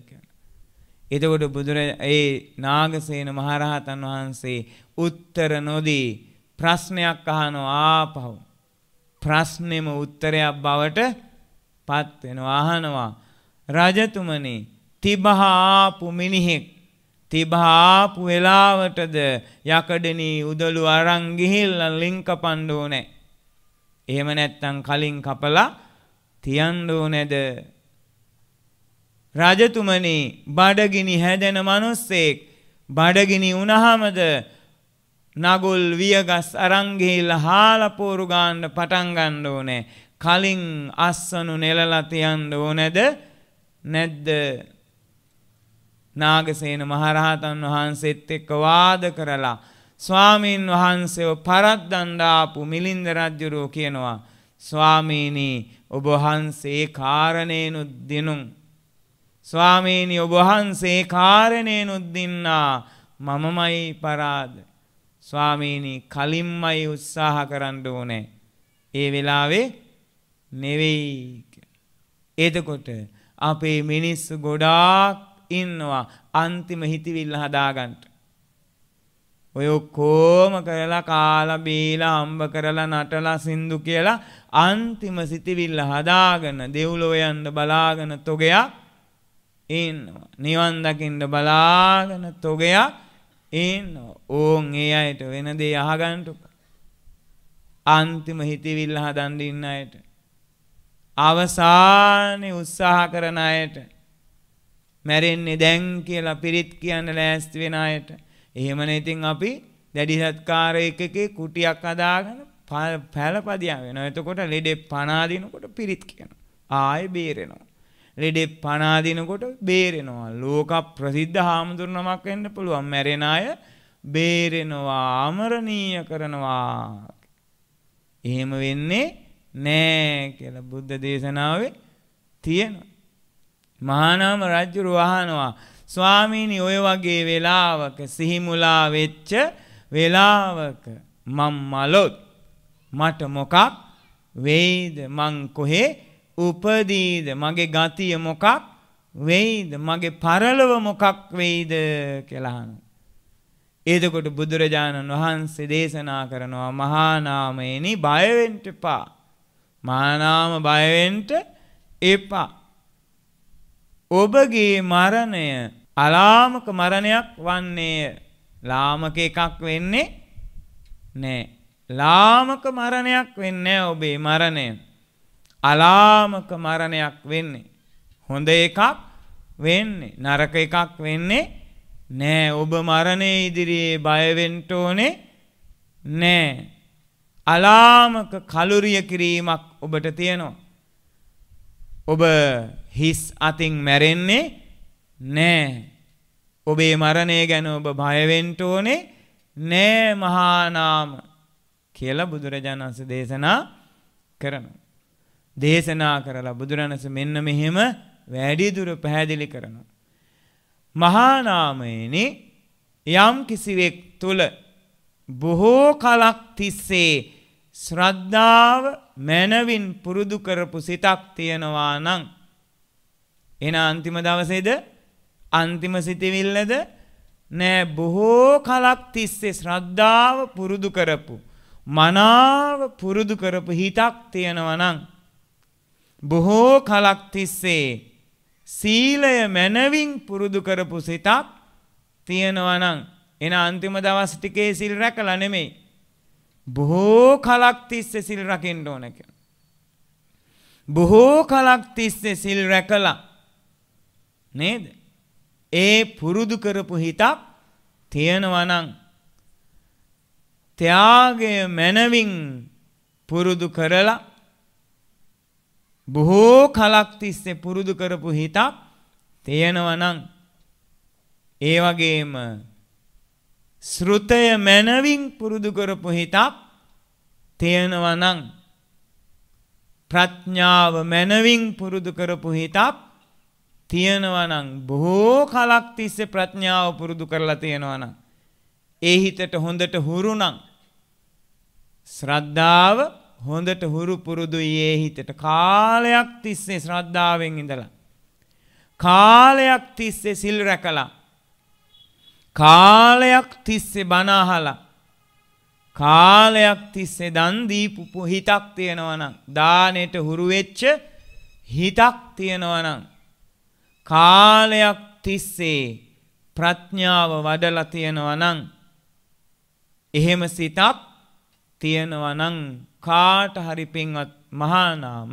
එතකොට ඒ නාගසේන මහරහතන් වහන්සේ උත්තර නොදී ප්‍රශ්නයක් අහනවා ආපහු. ප්‍රශ්නෙම උත්තරයක් බවට පත් වෙනවා. අහනවා රජතුමනි තිබහාපු මිනිහෙක් තිබහාපු වෙලාවටද යකඩෙනී උදළු අරන් ගිහිල්ලා ලිං කපන්න ඕනේ. එහෙම නැත්තම් කලින් කපලා තියන්න ඕනේද? රජතුමනි බඩගිනි හැදෙන මිනිස්සෙක් බඩගිනි වුණාමද නගුල් වියගස් අරන් ගිහිල්ලා හාලපෝරු ගන්න පටන් ගන්න ඕනේ. කලින් අස්සනු නෙලලා තියන්න ඕනේද නැද්ද? නාගසේන මහරහතන් වහන්සේත් එක්ක වාද කරලා ස්වාමීන් වහන්සේව පරද්දන්න ආපු මිලින්ද රජුරෝ කියනවා ස්වාමීනි ඔබ වහන්සේ කාරණේනුත් දිනුම්. ස්වාමීනි ඔබ වහන්සේ කාරණේනුත් දින්නා මමමයි පරාද. ස්වාමීනි කලින්මයි උත්සාහ කරන්න ඕනේ. ඒ වෙලාවේ නෙවෙයි. එතකොට අපේ මිනිස්සු ගොඩාක් ඉන්නවා අන්තිම හිතවිල්ල හදාගන්න. ඔය ඔක්කොම කරලා කාලා බීලා හම්බ කරලා නටලා සින්දු කියලා අන්තිම සිතවිල්ල හදාගෙන දෙව්ලොව යන්න බලාගෙන තොගයක් ඉන්නවා. නිවන් දකින්න බලාගෙන තොගයක් ඉන්නවා. ඕන් ඒ අයට වෙන දේ අහගන්නට අන්තිම හිතවිල්ල හදන්න ඉන්න අයට අවසානයේ උත්සාහ කරන අයට මැරෙන්නේ දැන් කියලා පිරිත් කියන්න ලෑස්ති වෙන අයට එහෙමනේ. ඉතින් අපි දැඩි සත්කාර එකකේ කුටියක් හදාගෙන පැලපදියා වෙනවා. එතකොට ලෙඩේ පණ අදිනකොට පිරිත් කියනවා. ආයෙ බේරෙනවා. ලෙඩේ පණ අදිනකොට බේරෙනවා. ලෝක ප්‍රසිද්ධ හාමුදුරු නමක් වෙන්න පුළුවන්. මැරෙන අය බේරෙනවා, අමරණීය කරනවා. එහෙම වෙන්නේ නෑ කියලා බුද්ධ දේශනාවේ තියෙනවා. මහානාම රජුරු අහනවා ස්වාමීනි ඔය වගේ වෙලාවක සිහිමුලා වෙච්ච වෙලාවක මම් මලොත් මට මොකක් වෙයිද? මං කොහේ උපදීද? මගේ ගතිය මොකක් වෙයිද? මගේ පරලොව මොකක් වෙයිද කියලා අහනවා. එතකොට බුදුරජාණන් වහන්සේ දේශනා කරනවා මහානාමයනි බය වෙන්න එපා. මහානාම බය වෙන්න එපා. ඔබගේ මරණය අලාමක මරණයක් වන්නේය. ලාමක එකක් වෙන්නේ නෑ. ලාමක මරණයක් වෙන්නේ ඔබේ මරණය. අලාමක මරණයක් වෙන්නේ. හොඳ එකක් වෙන්නේ. නරක එකක් වෙන්නේ නෑ. ඔබ මරණය ඉදිරියේ බය වෙන්න ඕනේ නෑ. අලාමක කලුරිය කිරීමක් ඔබට තියෙනවා. ඔබ හිස් අතින් මැරෙන්නේ නෑ. ඔබේ මරණය ගැන ඔබ බය වෙන්න ඕනේ නෑ මහා නාම කියලා බුදුරජාණන් වහන්සේ දේශනා කරනවා. දේශනා කරලා බුදුරජාණන් වහන්සේ මෙන්න මෙහෙම වැඩිදුර පැහැදිලි කරනවා. මහා නාමයේනි යම් කිසිවෙක් තුල බොහෝ කලක් තිස්සේ ශ්‍රද්ධාව මනවින් පුරුදු කරපු සිතක් තියනවා නම් එන අන්තිම දවසේද අන්තිම සිතවිල්ලද නෑ බොහෝ කලක් තිස්සේ ශ්‍රද්ධාව පුරුදු කරපු මනාව පුරුදු කරපු හිතක් තියනවා නම් බොහෝ කලක් තිස්සේ සීලය මනවින් පුරුදු කරපු සිතක් තියනවා නම් එන අන්තිම දවස් ටිකේ සිල් රැකලා නෙමෙයි බොහෝ කලක් තිස්සේ සිල් රකින්න ඕන කියලා. බොහෝ කලක් තිස්සේ සිල් රැකලා නේද? ඒ පුරුදු කරපු හිතක් තියනවා නම් ත්‍යාගය මනවින් පුරුදු කරලා බොහෝ කලක් තිස්සේ පුරුදු කරපු හිතක් තියනවා නම් ඒ වගේම ශ්‍රුතය මනවින් පුරුදු කරපු හිතක් තියනවා නම් ප්‍රඥාව මනවින් පුරුදු කරපු හිතක් තියනවා නම් බොහෝ කලක් තිස්සේ ප්‍රඥාව පුරුදු කරලා තියනවා නම් ඒ හිතට හොඳට හුරු නම් ශ්‍රද්ධාව හොඳට හුරු පුරුදුයි ඒ හිතට කාලයක් තිස්සේ ශ්‍රද්ධාවෙන් ඉඳලා කාලයක් තිස්සේ සිල් රැකලා කාලයක් තිස්සේ බණ අහලා කාලයක් තිස්සේ දන් දීපු හිතක් තියෙනවා නම් දානෙට හුරු වෙච්ච හිතක් තියෙනවා නම් කාලයක් තිස්සේ ප්‍රඥාව වඩලා තියෙනවා නම් එහෙම සිතක් තියෙනවා නම් කාට හරි පින්වත් මහා නාම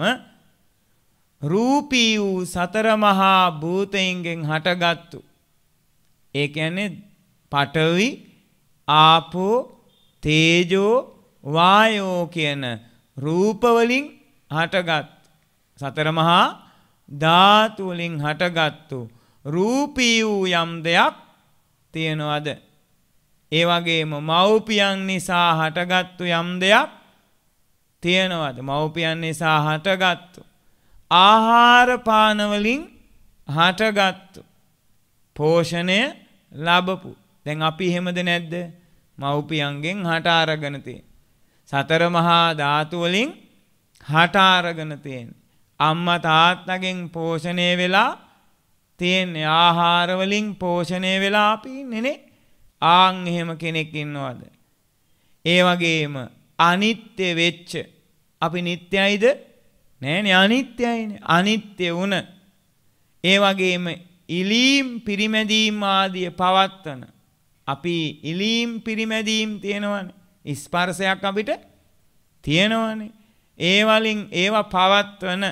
රූපී වූ සතර මහා භූතයන්ගෙන් හටගත්තු ඒ කියන්නේ පඨවි ආපෝ තේජෝ වායෝ කියන රූප වලින් හටගත් සතර මහා ධාතු වලින් හටගත්තු රූපී වූ යම් දෙයක් තියනවාද? ඒ වගේම මව්පියන් නිසා හටගත්තු යම් දෙයක් තියනවාද? මව්පියන් නිසා හටගත්තු ආහාර පාන වලින් හටගත්තු පෝෂණය ලැබපු. දැන් අපි එහෙමද නැද්ද? මව්පියන්ගෙන් හට අරගෙන තියෙන. සතර මහා ධාතු වලින් හට අරගෙන තියෙන. අම්මා තාත්තගෙන් පෝෂණය වෙලා තියෙන ආහාර වලින් පෝෂණය වෙලා අපි ඉන්නේ නේ. ආන් එහෙම කෙනෙක් ඉන්නවද? ඒ වගේම අනිත්‍ය වෙච්ච අපි නිට්ටයයිද? නෑනේ අනිත්‍යයිනේ. අනිත්‍ය වුණ ඒ වගේම ඉලීම් පිරිමැදීම් ආදිය පවත්වන අපි ඉලීම් පිරිමැදීම් තියෙනවනේ. ස්පර්ශයක් අපිට තියෙනවනේ. ඒ වලින් ඒවා පවත්වන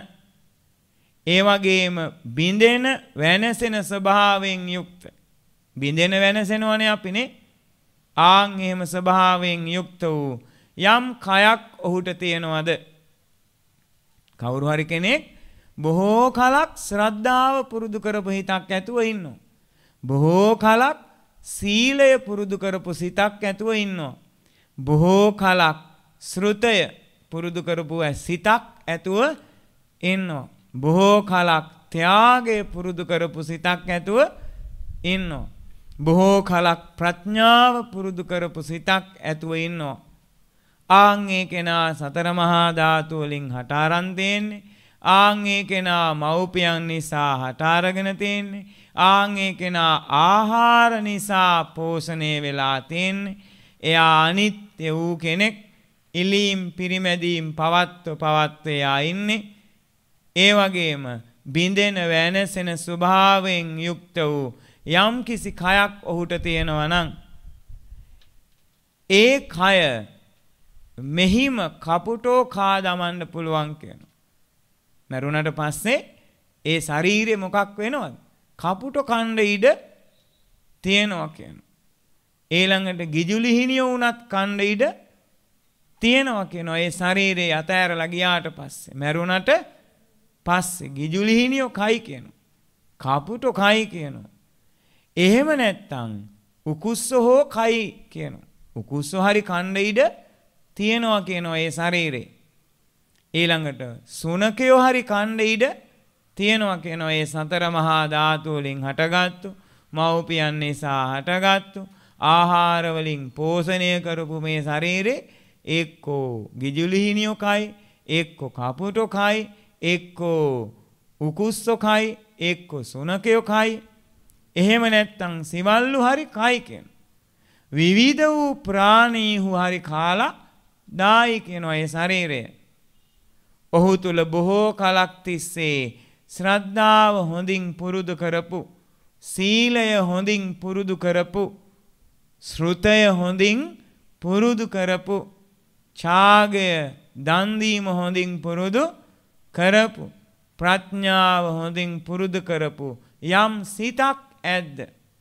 ඒ වගේම බිඳෙන වෙනසෙන ස්වභාවයෙන් යුක්ත බිඳෙන වෙනසෙනවනේ අපිනේ. ආන් එහෙම ස්වභාවයෙන් යුක්ත වූ යම් කයක් ඔහුට තියෙනවද? කවුරු හරි කෙනෙක් බොහෝ කලක් ශ්‍රද්ධාව පුරුදු කරපු හිතක් ඇතුව ඉන්නවා. බොහෝ කලක් සීලය පුරුදු කරපු සිතක් ඇතුව ඉන්නවා. බොහෝ කලක් ශ්‍රුතය පුරුදු කරපු සිතක් ඇතුව ඉන්නවා. බොහෝ කලක් ත්‍යාගය පුරුදු කරපු සිතක් ඇතුව ඉන්නවා. බොහෝ කලක් ප්‍රඥාව පුරුදු කරපු සිතක් ඇතුව ඉන්නවා. ආන් ඒ කෙනා සතර මහා ධාතු වලින් හට අරන් තියෙන්නේ. ආන් ඒ කෙනා මව්පියන් නිසා හට අරගෙන තියෙන්නේ. ආන් ඒ කෙනා ආහාර නිසා පෝෂණය වෙලා තියෙන්නේ. එයා අනිත්‍ය වූ කෙනෙක්. ඉලීම් පිරිමැදීම් පවත්ව එයා ඉන්නේ. ඒ වගේම බිඳෙන වෙනසෙන ස්වභාවයෙන් යුක්ත වූ යම් කිසි කයක් ඔහුට තියෙනවා නම් ඒ කය මෙහිම කපුටෝ කා දමන්න පුළුවන් කියනවා. මරුණට පස්සේ ඒ ශරීරය මොකක් වෙනවද? කපුටෝ කණ්ඩ ඉඩ තියෙනවා කියනවා. ඊළඟට ගිජුලිහිනිය වුණත් කණ්ඩ ඉඩ තියෙනවා කියනවා. ඒ ශරීරය අතෑරලා ගියාට පස්සේ මරුණට පස්සේ ගිජුලිහිනියෝ කයි කියනවා. කපුටෝ කයි කියනවා. එහෙම නැත්තම් උකුස්සෝ හෝ කයි කියනවා. උකුස්සෝ හරි කණ්ඩ ඉඩ තියෙනවා කියනවා ඒ ශරීරේ. ඊළඟට සුනකයෝ හරි කණ්ඩ ඉඩ තියෙනවා කියනවා ඒ සතර මහා ධාතු වලින් හටගත්තු මව්පියන් නිසා හටගත්තු ආහාර වලින් පෝෂණය කරපු මේ ශරීරේ එක්කෝ ගිජුලිහිනියෝ කයි, එක්කෝ කපුටෝ කයි, එක්කෝ උකුස්සෝ කයි, එක්කෝ සුනකයෝ කයි. එහෙම නැත්තම් සිවල්ලු හරි කයි කියන. විවිධ වූ ප්‍රාණීහු හරි කාලා දායි කියනවා ඒ ශරීරය. ඔහු තුල බොහෝ කලක් තිස්සේ ශ්‍රද්ධාව හොඳින් පුරුදු කරපු, සීලය හොඳින් පුරුදු කරපු, ශ්‍රුතය හොඳින් පුරුදු කරපු, ඡාගය දන් දීම හොඳින් පුරුදු කරපු, ප්‍රඥාව හොඳින් පුරුදු කරපු යම් සිතක් ඇද්ද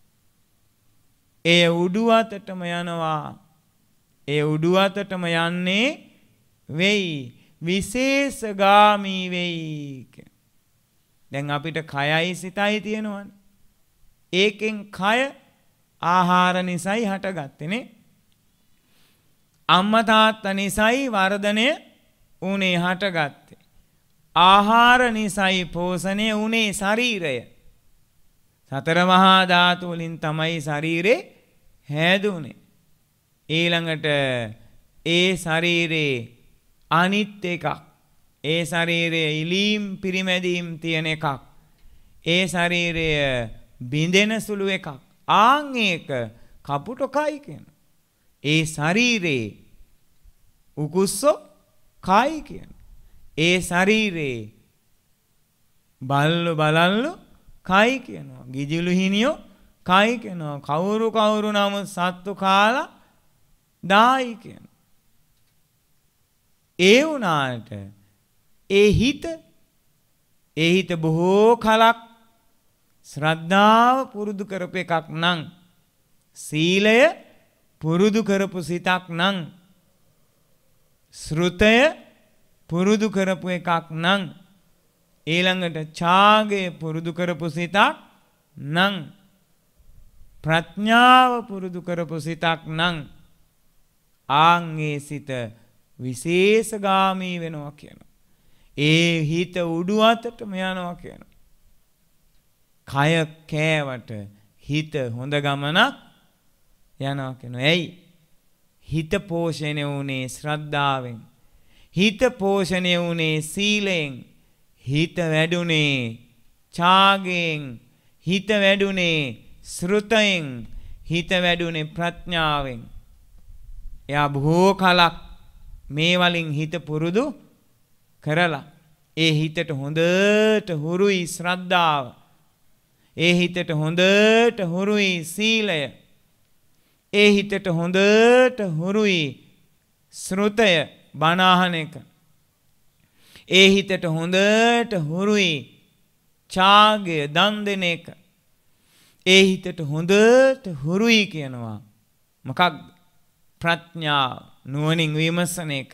ඒ උඩු අතටම යනවා. ඒ උඩු අතටම යන්නේ වෙයි, විශේෂගාමී වෙයි. දැන් අපිට කයයි සිතයි තියෙනවනේ. ඒකෙන් කය ආහාර නිසායි හටගත්තේනේ. අම්මා තාත්තා නිසායි වර්ධනය උනේ හටගත්තේ. ආහාර නිසායි පෝෂණය උනේ ශරීරය. සතර මහා ධාතු වලින් තමයි ශරීරේ හැදුනේ. ඊළඟට ඒ ශරීරේ අනිත් එකක්. ඒ ශරීරයේ ඉලීම් පිරිමැදීම් තියෙන එකක්. ඒ ශරීරය බිඳෙන සුළු එකක්. ආන් ඒක කපුටෝ කයි කියන. ඒ ශරීරේ උකුස්සෝ කයි කියන. ඒ ශරීරේ බල්ලු බලල්ලු කයි කියනවා. ගිජුලිහිනියෝ කයි කියනවා. කවුරු නමුත් සත්තු කාලා දායි කියනවා. ඒ වුණාට ඒ හිත බොහෝ කලක් ශ්‍රද්ධාව පුරුදු කරපු එකක් නම්, සීලය පුරුදු කරපු සිතක් නම්, ශ්‍රුතය පුරුදු කරපු එකක් නම්, ඊළඟට ඡාගය පුරුදු කරපු සිතක් නම්, ප්‍රඥාව පුරුදු කරපු සිතක් නම්, ආන්ගේ සිත විශේෂගාමී වෙනවා කියනවා. ඒ හිත උඩු අතටම යනවා කියනවා. කය කෑවට හිත හොඳ ගමනක් යනවා කියනවා. ඇයි? හිත පෝෂණය වුණේ ශ්‍රද්ධාවෙන්. හිත පෝෂණය වුණේ සීලයෙන්. හිත වැඩුණේ ඡාගයෙන්. හිත වැඩුණේ ශ්‍රුතයෙන්. හිත වැඩුණේ ප්‍රඥාවෙන්. එයා බොහෝ කලක් මේ වලින් හිත පුරුදු කරලා ඒ හිතට හොඳට හුරුයි ශ්‍රද්ධාව. ඒ හිතට හොඳට හුරුයි සීලය. ඒ හිතට හොඳට හුරුයි ශ්‍රුතය බණ අහන එක. ඒ හිතට හොඳට හුරුයි ඡාගය දන් දෙන එක. ඒ හිතට හොඳට හුරුයි කියනවා මොකක්ද? ප්‍රඥාව, නුවණින් විමසන එක.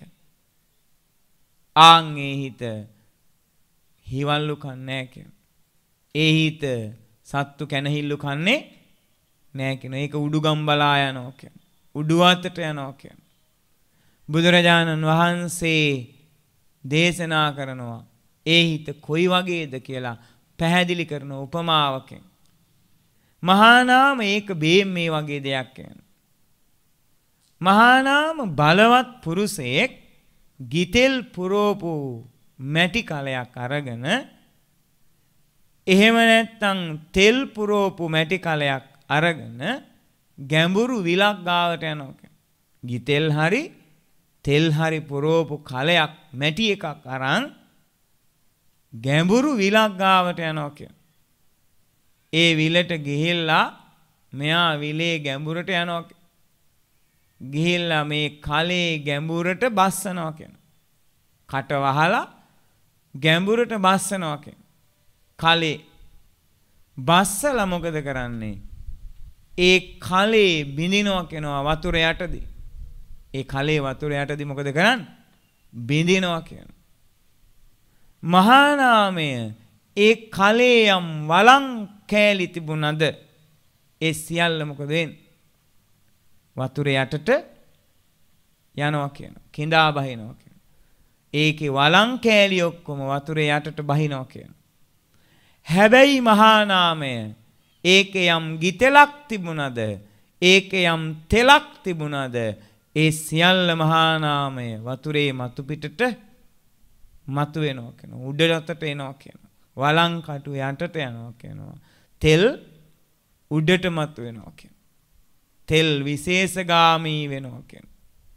ආන්ගේ හිත හිවල්ලු කන්නේ කියන. ඒ හිත සත්තු කැනහිල්ලු කන්නේ නෑ කියන. ඒක උඩුගම් බලා යනවා කියන. උඩු අතට යනවා කියන. බුදුරජාණන් වහන්සේ දේශනා කරනවා ඒ හිත කොයි වගේද කියලා පැහැදිලි කරන උපමාවකින්. මහා නාම ඒක බේම් මේ වගේ දෙයක් කියන. මහා නාම බලවත් පුරුෂයෙක් ගිතෙල් පුරෝපු මැටි කලයක් අරගෙන, එහෙම නැත්නම් තෙල් පුරෝපු මැටි කලයක් අරගෙන ගැඹුරු විලක් ගාවට යනවා. ගිතෙල් හරි තෙල් හරි පුරෝපු කලයක් මැටි එකක් අරන් ගැඹුරු විලක් ගාවට යනවා කියන. ඒ විලට ගිහිල්ලා මෙයා විලේ ගැඹුරට යනවා. ගිහිල්ලා මේ කලේ ගැඹුරට බස්සනවා කියන. කට වහලා ගැඹුරට බස්සනවා කියන. කලේ බස්සලා මොකද කරන්නේ? ඒ කලේ බිඳිනවා කියනවා වතුර යටදී. ඒ කලේ වතුර යටදී මොකද කරන්නේ? බිඳිනවා කියන. මහා නාමය ඒ කලේ යම් වලං කෑලි තිබුණද ඒ සියල්ල මොකද වෙන්නේ? වතුර යටට යනවා කියනවා. කිඳා බහිනවා කියනවා. ඒකේ වලං කෑලි ඔක්කොම වතුර යටට බහිනවා කියනවා. හැබැයි මහා නාමය ඒකේ යම් ගිතෙලක් තිබුණද ඒකේ යම් තෙලක් තිබුණද ඒ සියල්ල මහා නාමය වතුරේ මතු පිටට මතු වෙනවා කියනවා. උඩරටට එනවා කියනවා. වලං කටු යටට යනවා කියනවා. තෙල් උඩට මතු වෙනවා කියනවා. තෙල් විශේෂගාමී වෙනවා කියනවා.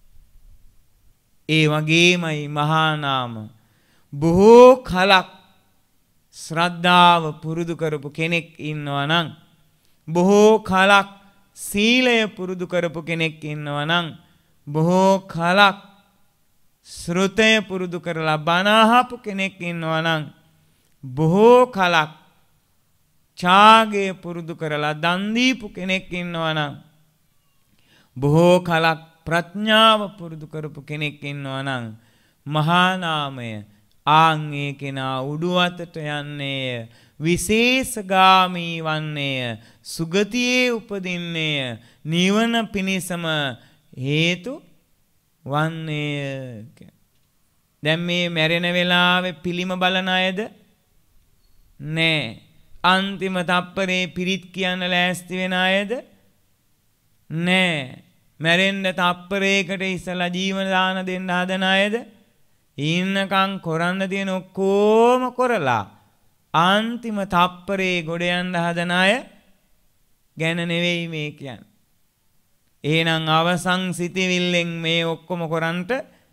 ඒ වගේමයි මහා නාම බොහෝ කලක් ශ්‍රද්ධාව පුරුදු කරපු කෙනෙක් ඉන්නවා නම් බොහෝ කලක් සීලය පුරුදු කරපු කෙනෙක් ඉන්නවා නම් බොහෝ කලක් ශ්‍රුතය පුරුදු කරලා බණ අහපු කෙනෙක් ඉන්නවා නම් බොහෝ කලක් ඡාගය පුරුදු කරලා දන් දීපු කෙනෙක් ඉන්නවා නම් බොහෝ කලක් ප්‍රඥාව පුරුදු කරපු කෙනෙක් ඉන්නවා නම් මහා නාමය ආන් ඒ කෙනා උඩු අතට යන්නේය විශේෂගාමී වන්නේය සුගතියේ උපදින්නේය නිවන පිණිසම හේතු වන්නේය. දැන් මේ මැරෙන වෙලාවේ පිළිම බලන අයද නෑ. අන්තිම තප්පරේ පිරිත් කියන්න ලෑස්ති වෙන අයද නෑ. මැරෙන්න තප්පරයකට ඉස්සලා ජීවන දාන දෙන්න හදන අයද ඉන්නකම් කරන්න තියෙන ඔක්කොම කරලා අන්තිම තප්පරේ ගොඩ යන්න හදන අය ගැන නෙවෙයි මේ කියන්නේ. එහෙනම් අවසන් සිතවිල්ලෙන් මේ ඔක්කොම කරන්ට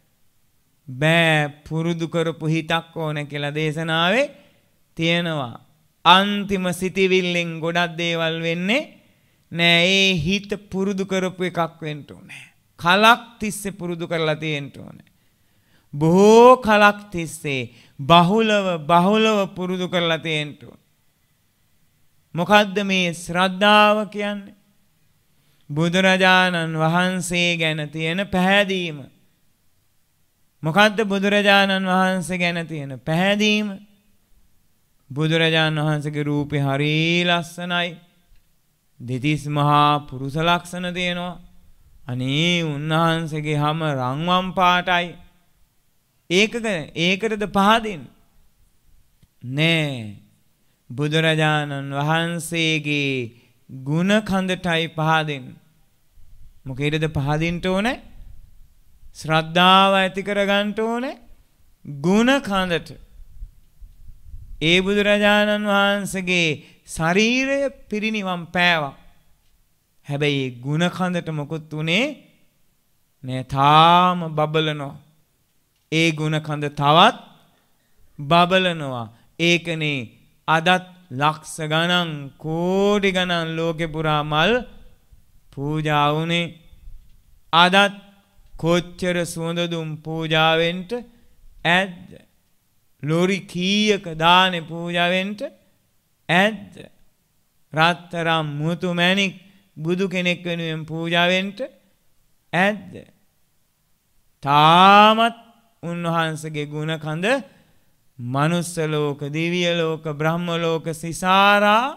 බෑ. පුරුදු කරපු හිතක් ඕන කියලා දේශනාවේ තියෙනවා. අන්තිම සිතවිල්ලෙන් ගොඩක් දේවල් වෙන්නේ නෑ. ඒ හිත පුරුදු කරපු එකක් වෙන්න ඕනේ. කලක් තිස්සේ පුරුදු කරලා තියෙන්න ඕනේ. බොහෝ කලක් තිස්සේ බහුලව පුරුදු කරලා තියෙන්න ඕනේ. මොකද්ද මේ ශ්‍රද්ධාව කියන්නේ? බුදුරජාණන් වහන්සේ ගැන තියෙන පැහැදීම. මොකද්ද බුදුරජාණන් වහන්සේ ගැන තියෙන පැහැදීම? බුදුරජාණන් වහන්සේගේ රූපේ හරි ලස්සනයි. දෙතිස් මහා පුරුෂ ලක්ෂණ තියෙනවා. අනේ උන්වහන්සේගේ හැම රන්වන් පාටයි. ඒකටද පහදින්නේ නෑ. බුදුරජාණන් වහන්සේගේ ගුණ කඳටයි පහදින්නේ. මොකේද පහදින්න ඕනේ? ශ්‍රද්ධාව ඇති කරගන්න ඕනේ ගුණ කඳට. ඒ බුදුරජාණන් වහන්සේගේ ශරීරය පිරිනිවන් පෑවා. හැබැයි ගුණ කඳට මොකුත් උනේ නෑ. තාම බබලනවා. ඒ ගුණ කඳ තවත් බබලනවා. ඒකනේ අදත් ලක්ෂ ගණන් කෝටි ගණන් ලෝකෙ පුරා මල් පූජා වුණේ. අදත් කොච්චර සුවඳ දුම් පූජාවෙන්ට ඇද්ද? ලෝරි කීයක දානේ පූජාවෙන්ට ඇද්ද? රත්තරම් මුතු මැණික් බුදු කෙනෙක් වෙනුවෙන් පූජාවෙන්ට ඇද්ද? තාමත් උන්වහන්සේගේ ගුණ කඳ මනුස්ස ලෝක, දිව්‍ය ලෝක, බ්‍රහ්ම ලෝක සිසාරා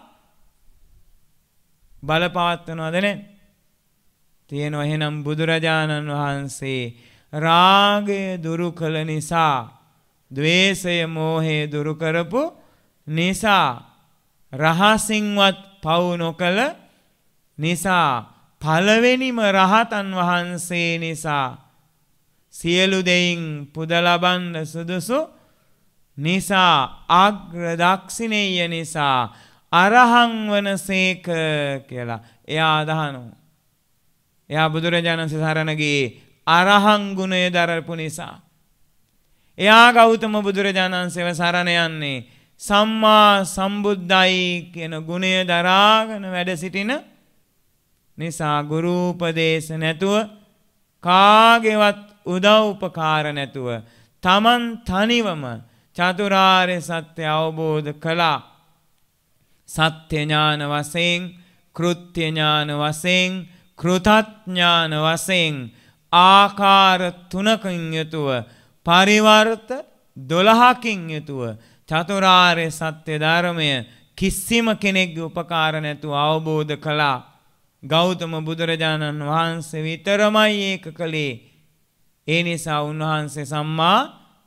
බලපවත්වනවද නැද්ද? තියෙනවා. එහෙනම් බුදුරජාණන් වහන්සේ රාගය දුරු කළ නිසා, ද්වේෂය මෝහය දුරු කරපු නිසා, රහසින්වත් පව් නොකළ නිසා, පළවෙනිම රහතන් වහන්සේ නිසා, සියලු දෙයින් පුද ලබන්න සුදුසු නිසා, අග්‍ර දක්ෂිනේය නිසා අරහං වනසේක කියලා එයා අදහනවා. එයා බුදුරජාණන් සරණගේ අරහං ගුණය දරපු නිසා. එයා ගෞතම බුදුරජාණන් සරණ යන්නේ සම්මා සම්බුද්ධයි කියන ගුණය දරාගෙන වැඩ සිටින නිසා. ගුරු උපදේශ නැතුව, කාගේවත් උදව් උපකාර නැතුව තමන් තනිවම චතුරාර්ය සත්‍ය අවබෝධ කළා. සත්‍ය ඥාන වශයෙන්, කෘත්‍ය ඥාන වශයෙන්, කෘතඥාන වශයෙන් ආකාර තුනකින් යුතුව පරිවර්ත 12කින් යුතුව චතුරාර්ය සත්‍ය ධර්මය කිසිම කෙනෙක්ගේ උපකාර නැතුව අවබෝධ කළා. ගෞතම බුදුරජාණන් වහන්සේ විතරමයි ඒක කළේ. ඒ නිසා උන්වහන්සේ සම්මා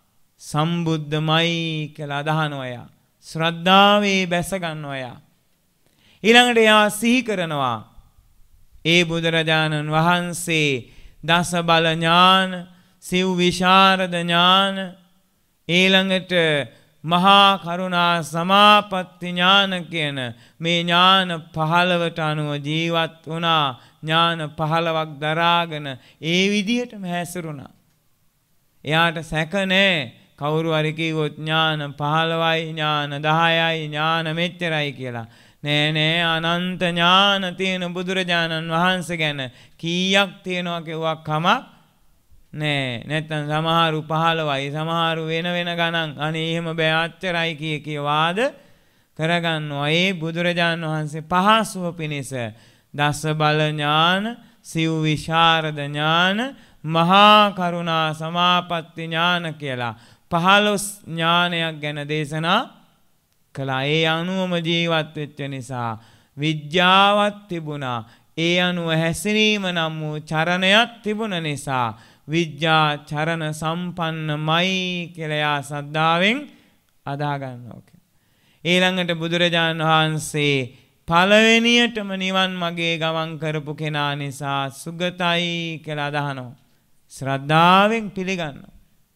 සම්බුද්ධමයි කියලා අදහනවා යා. ශ්‍රද්ධාවේ බැස ගන්නවා යා. ඊළඟට යා සිහි කරනවා ඒ බුදුරජාණන් වහන්සේ දස බල ඥාන, සිව් විශාරද ඥාන, ඊළඟට මහා කරුණා සමාපatti ඥාන කියන මේ ඥාන 15ට අනුව ජීවත් වුණා. ඥාන 15ක් දරාගෙන ඒ විදිහටම හැසිරුණා. එයාට සැක නැහැ. කවුරු හරි කිව්වොත් ඥාන 15යි, ඥාන 10යි, ඥාන මෙච්චරයි කියලා. නෑ අනන්ත ඥාන තියෙන බුදුරජාණන් වහන්සේ ගැන කීයක් තියෙනවා කිව්වක් කමක් නෑ. නැත්තම් සමහරු 15යි, සමහරු වෙන ගණන්. අනේ එහෙම බෑ අච්චරයි කිය වාද කරගන්නවා. ඒ බුදුරජාණන් වහන්සේ පහසුව පිණිස දස බල ඥාන, සිව් විශාරද ඥාන, මහා කරුණා සමාපatti ඥාන කියලා 15 ඥානයක් ගැන දේශනා කළා. ඒ අනුවම ජීවත් වෙච්ච නිසා විද්‍යාවක් තිබුණා. ඒ අනුව හැසිරීම නම් වූ චරණයක් තිබුණ නිසා විද්‍යා චරණ සම්පන්නමයි කියලා යා සද්ධාවෙන් අදා ගන්නවා. ඊළඟට බුදුරජාණන් වහන්සේ පළවෙනියටම නිවන් මගේ ගමන් කරපු කෙනා නිසා සුගතයි කියලා අදහනවා. ශ්‍රද්ධාවෙන් පිළිගන්නවා.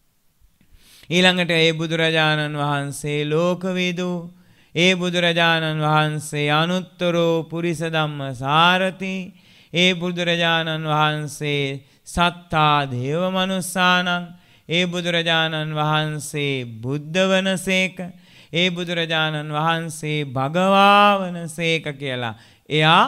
ඊළඟට ඒ බුදුරජාණන් වහන්සේ ලෝකවිදු, ඒ බුදුරජාණන් වහන්සේ අනුත්තරෝ පුරිස ධම්ම සාරති, ඒ බුදුරජාණන් වහන්සේ සත්තා දේව මනුස්සානං, ඒ බුදුරජාණන් වහන්සේ බුද්ධ වනසේක, ඒ බුදුරජාණන් වහන්සේ භගවා වනසේක කියලා එයා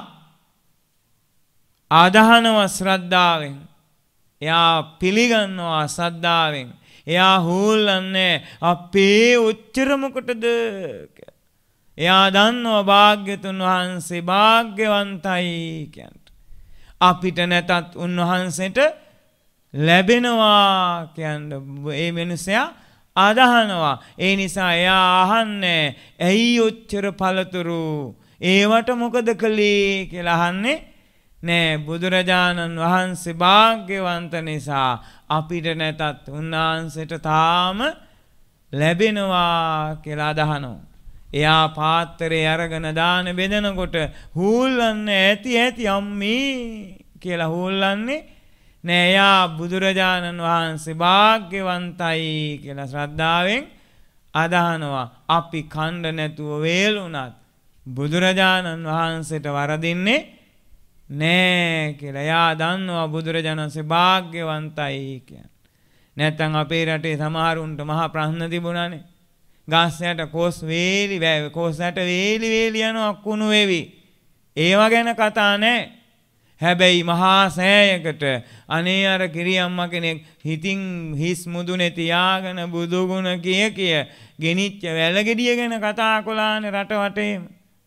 අදහනවා ශ්‍රද්ධාවෙන්. එයා පිළිගන්නවා ශ්‍රද්ධාවෙන්. එයා හූල්ලන්නේ අපේ උච්චර මොකටද කියලා. එයා දන්නවා භාග්‍යතුන් වහන්සේ භාග්‍යවන්තයි කියන්ට. අපිට නැතත් උන්වහන්සේට ලැබෙනවා කියන්න ඒ මිනිසයා අදහනවා. ඒ නිසා එයා අහන්නේ ඇයි උච්චර පළතුරු ඒවට මොකද කළේ කියලා අහන්නේ නෑ. බුදුරජාණන් වහන්සේ භාග්‍යවන්ත නිසා අපිට නැතත් උන්වහන්සේට තාම ලැබෙනවා කියලා අදහනවා. එයා පාත්‍රේ අරගෙන දාන බෙදනකොට හූල්ලන්නේ ඇති අම්මී කියලා හූල්ලන්නේ නෑ. එයා බුදුරජාණන් වහන්සේ භාග්‍යවන්තයි කියලා ශ්‍රද්ධාවෙන් අදහනවා. අපි කණ්ඩ නැතුව වේලුණත් බුදුරජාණන් වහන්සේට වරදින්නේ නෑ කියලා. එයා දන්නවා බුදුරජාණන් වහන්සේ භාග්‍යවන්තයි කියන්නේ. නැත්තම් අපේ රටේ සමහරුන්ට මහා ප්‍රශ්න තිබුණානේ. ගස් යට කොස් වේලි කොස් යට වේලි යනවා කුණු වෙවි. ඒව ගැන කතා නෑ. හැබැයි මහා සෑයකට අනේ අර කිරියම්මා කෙනෙක් හිතින් හිස් මුදුනේ තියාගෙන බුදු ගුණ කිය ගෙනිච්ච වැලගෙඩිය ගැන කතා කළානේ රට වටේම.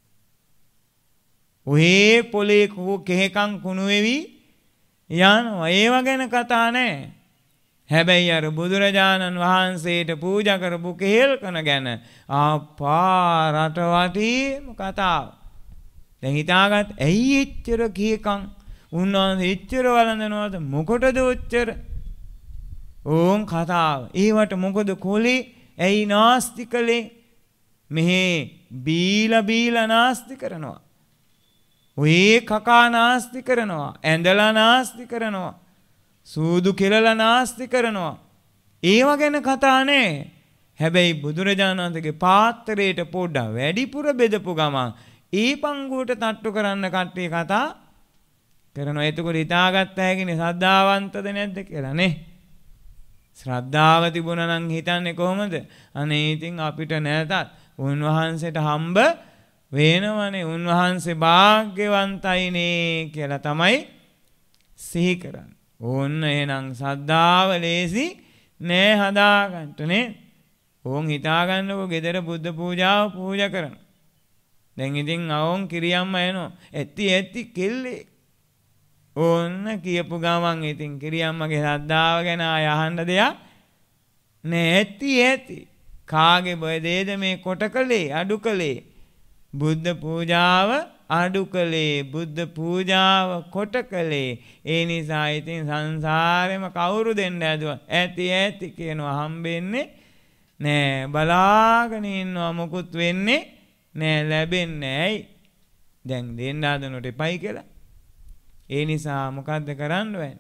ඔහේ පොලේ කෙහෙකම් කුණු වෙවි යනවා. ඒව ගැන කතා නැහැ. හැබැයි අර බුදුරජාණන් වහන්සේට පූජා කරපු කෙහෙල් කන ගැන අප්පා රට වටේම කතාව. දැන් හිතාගත් ඇයි එච්චර කීකම් උන්වහන්සේ එච්චර වළඳනවද මොකටද ඔච්චර? ඕන් කතාව. ඒවට මොකද කොලේ? ඇයි නාස්ති කළේ? මෙහි බීලා නාස්ති කරනවා. ඔය කකා නාස්ති කරනවා. ඇඳලා නාස්ති කරනවා. සූදු කෙලලා නාස්ති කරනවා. ඒව ගැන කතා නැහැ. හැබැයි බුදුරජාණන් වහන්සේගේ පාත්‍රයට පොඩ්ඩක් වැඩිපුර බෙදපු ගමන් ඒ පංගුවට තට්ටු කරන්න කට්ටිය කතා කරනවා. එතකොට හිතාගත්ත හැකිනේ ශ්‍රද්ධාවන්තද නැද්ද කියලා නේ. ශ්‍රද්ධාව තිබුණා නම් හිතන්නේ කොහොමද? අනේ ඉතින් අපිට නැතත් උන්වහන්සේට හම්බ වෙනවනේ. උන්වහන්සේ භාග්‍යවන්තයිනේ කියලා තමයි සිහි කරන්නේ. ඕන්න එහෙනම් ශ්‍රද්ධාව ලේසි නෑ හදාගන්න නේ. ඕන් හිතාගන්නකෝ ගෙදර බුද්ධ පූජාව පූජා කරන. දැන් ඉතින් අවොන් කිරියම්ම එනවා. ඇති කෙල්ලේ. ඕන්න කියපු ගමන් ඉතින් කිරියම්මගේ ශ්‍රද්ධාව ගැන ආය අහන්න දෙයක් නැති කාගේ බයදේද මේ කොට කළේ අඩු කළේ බුද්ධ පූජාව අඩු කළේ බුද්ධ පූජාව කොට කළේ ඒ නිසා ඉතින් සංසාරෙම කවුරු දෙන්න ඇදුවා ඇති කියනවා හම්බෙන්නේ නෑ බලාගෙන ඉන්නවා මොකුත් වෙන්නේ නෑ ලැබෙන්නේ ඇයි දැන් දෙන්න හදනකොට එපයි කියලා ඒ නිසා මොකද්ද කරන්න වෙන්නේ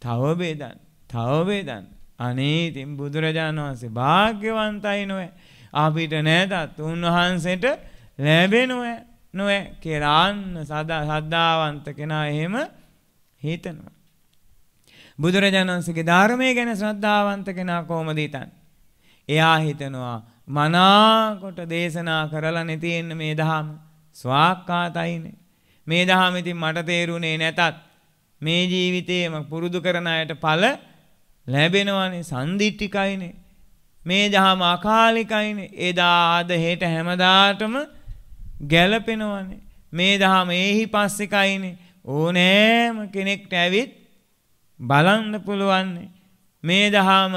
තව බෙදන්න අනේ ඉතින් බුදුරජාණන් වහන්සේ භාග්‍යවන්තයි නොවේ අපිට නැතත් උන්වහන්සේට ලැබෙනොවේ කියලා අන්න සද්ධාවන්ත කෙනා එහෙම හිතනවා බුදුරජාණන් වහන්සේගේ ධර්මයේ ගැන ශ්‍රද්ධාවන්ත කෙනා කොහොමද හිතන්නේ එයා හිතනවා මනාකොට දේශනා කරලානේ තියෙන්නේ මේ දහම ස්වාක්කාතයිනේ මේ දහම ඉතින් මට තේරුනේ නැතත් මේ ජීවිතේම පුරුදු කරන අයට ඵල ලැබෙනවානේ සම්දිට්ඨිකයිනේ මේ දහම අකාලිකයිනේ එදා අද හෙට හැමදාටම ගැලපෙනවානේ මේ දහම ඒහි පස්සිකයිනේ ඕනෑම කෙනෙක්ට ඇවිත් බලන්න පුළුවන්නේ මේ දහම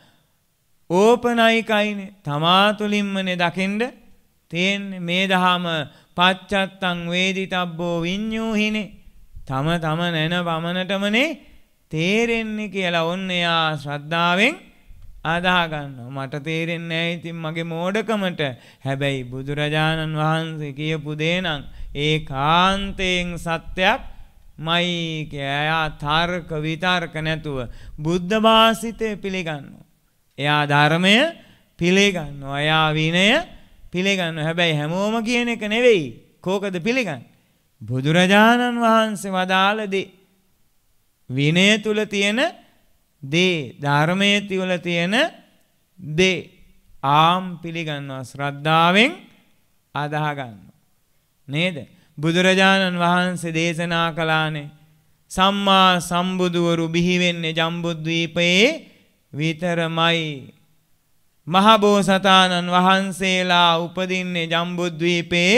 ඕපනයිකයිනේ තමා තුළින්මනේ දකින්න තියෙන්නේ මේ දහම පච්චත්තං වේදිතබ්බෝ විඤ්ඤූහිනේ තම නැන පමණටමනේ තේරෙන්නේ කියලා ඔන්න යා ශ්‍රද්ධාවෙන් අදා ගන්නවා මට තේරෙන්නේ නැහැ ඉතින් මගේ මෝඩකමට හැබැයි බුදුරජාණන් වහන්සේ කියපු දේ නම් ඒකාන්තයෙන් සත්‍යයක් මයි කියලා තර්ක විතර්ක නැතුව බුද්ධ භාසිතය පිළිගන්නවා එයා ධර්මය පිළිගන්නවා එයා විනය පිළිගන්නවා හැබැයි හැමෝම කියන එක නෙවෙයි කෝකද පිළිගන්නේ බුදුරජාණන් වහන්සේ වදාළ දේ විනය තුල තියෙන දේ ධර්මයේ තුල තියෙන දේ ආම් පිළිගන්නවා ශ්‍රද්ධාවෙන් අදහ ගන්නවා නේද බුදුරජාණන් වහන්සේ දේශනා කළානේ සම්මා සම්බුදුවරු බිහි වෙන්නේ ජම්බුද්වීපයේ විතරමයි මහ බෝසතාණන් වහන්සේලා උපදින්නේ ජම්බුද්වීපයේ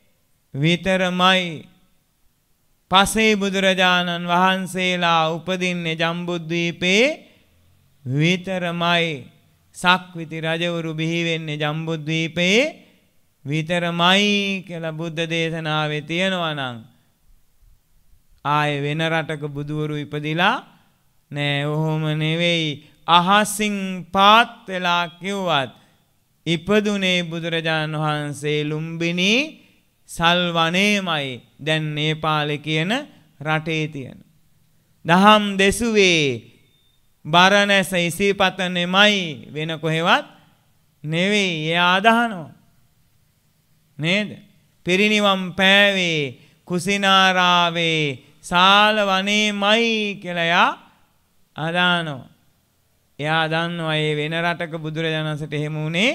විතරමයි පසේ බුදුරජාණන් වහන්සේලා උපදින්නේ ජම්බුද්වීපයේ විතරමයි සක්විති රජවරු බිහි වෙන්නේ ජම්බුද්වීපයේ විතරමයි කියලා බුද්ධ දේශනාවේ තියෙනවා නම් ආයේ වෙන රටක බුදුවරු ඉපදිලා නෑ ඔහොම නෙවෙයි අහසින් පාත් වෙලා කිව්වත් ඉපදුනේ බුදුරජාණන් වහන්සේ ලුම්බිනි සල්වනේමයි දැන් නේපාලේ කියන රටේ තියෙන දහම් දෙසුවේ බරණැස ඉසිපතනෙමයි වෙන කොහෙවත් නෙවෙයි එයා අදහනවා නේද පිරිනිවන් පෑවේ කුසිනාරාවේ සාලවනේමයි කියලා එයා අදහනවා එයා දන්නවා මේ වෙන රටක බුදුරජාණන් වහන්සේට එහෙම උනේ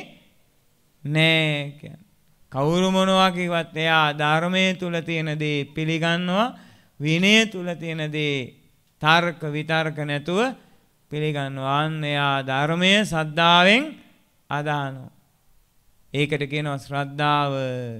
නෑ කියන්නේ කවුරු මොනවා කිව්වත් එයා ධර්මයේ තුල තියෙන දේ පිළිගන්නවා විනය තුල තියෙන දේ තර්ක විතර්ක නැතුව පිළිගන්නවා අන්න එයා ධර්මයේ සද්ධාවෙන් අදහනවා ඒකට කියනවා ශ්‍රද්ධාව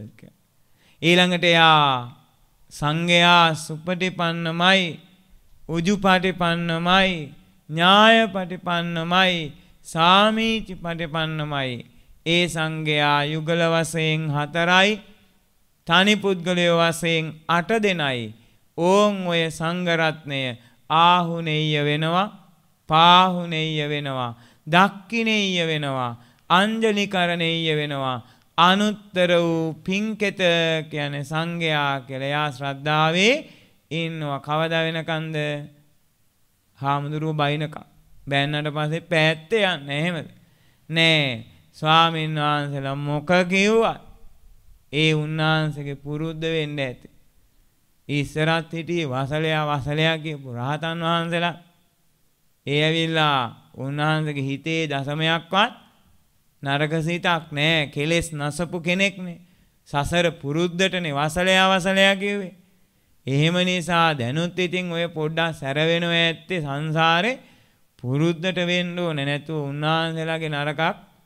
ඊළඟට එයා සංඝයා සුපටිපන්නමයි උජුපටිපන්නමයි ඥායපටිපන්නමයි සාමීචිපටිපන්නමයි ඒ සංඝයා යුගල වශයෙන් 4යි තනි පුද්ගලයෝ වශයෙන් 8 දෙනයි ඕන් ඔය සංඝ රත්නය ආහුනේය වෙනවා පාහුනේය වෙනවා දක්ඛිනේය වෙනවා අංජලිකරණේය වෙනවා අනුත්තර වූ පින්කෙත කියන්නේ සංඝයා කියලා යා ශ්‍රද්ධාවේ ඉන්නවා කවදා වෙනකන්ද හාමුදුරුවෝ බයිනකම් බෑන්නට පස්සේ පැත්තේ යන්නේ එහෙමද නෑ ස්වාමීන් වහන්සේලා මොක කිව්වත් ඒ උන්වහන්සේගේ පුරුද්ද වෙන්න ඇති. ඉස්සරත් හිටියේ වසලයා කියපු රහතන් වහන්සේලා ඒ ඇවිල්ලා උන්වහන්සේගේ හිතේ දශමයක්වත් නරක සිතක් නැහැ. කෙලෙස් නැසපු කෙනෙක්නේ. සසර පුරුද්දටනේ වසලයා කිව්වේ. එහෙම නිසා දැනුත් ඉතින් ඔය පොඩ්ඩක් සැර වෙනව ඇත්තේ සංසාරේ පුරුද්දට වෙන්න ඕනේ නැතුව උන්වහන්සේලාගේ නරකක්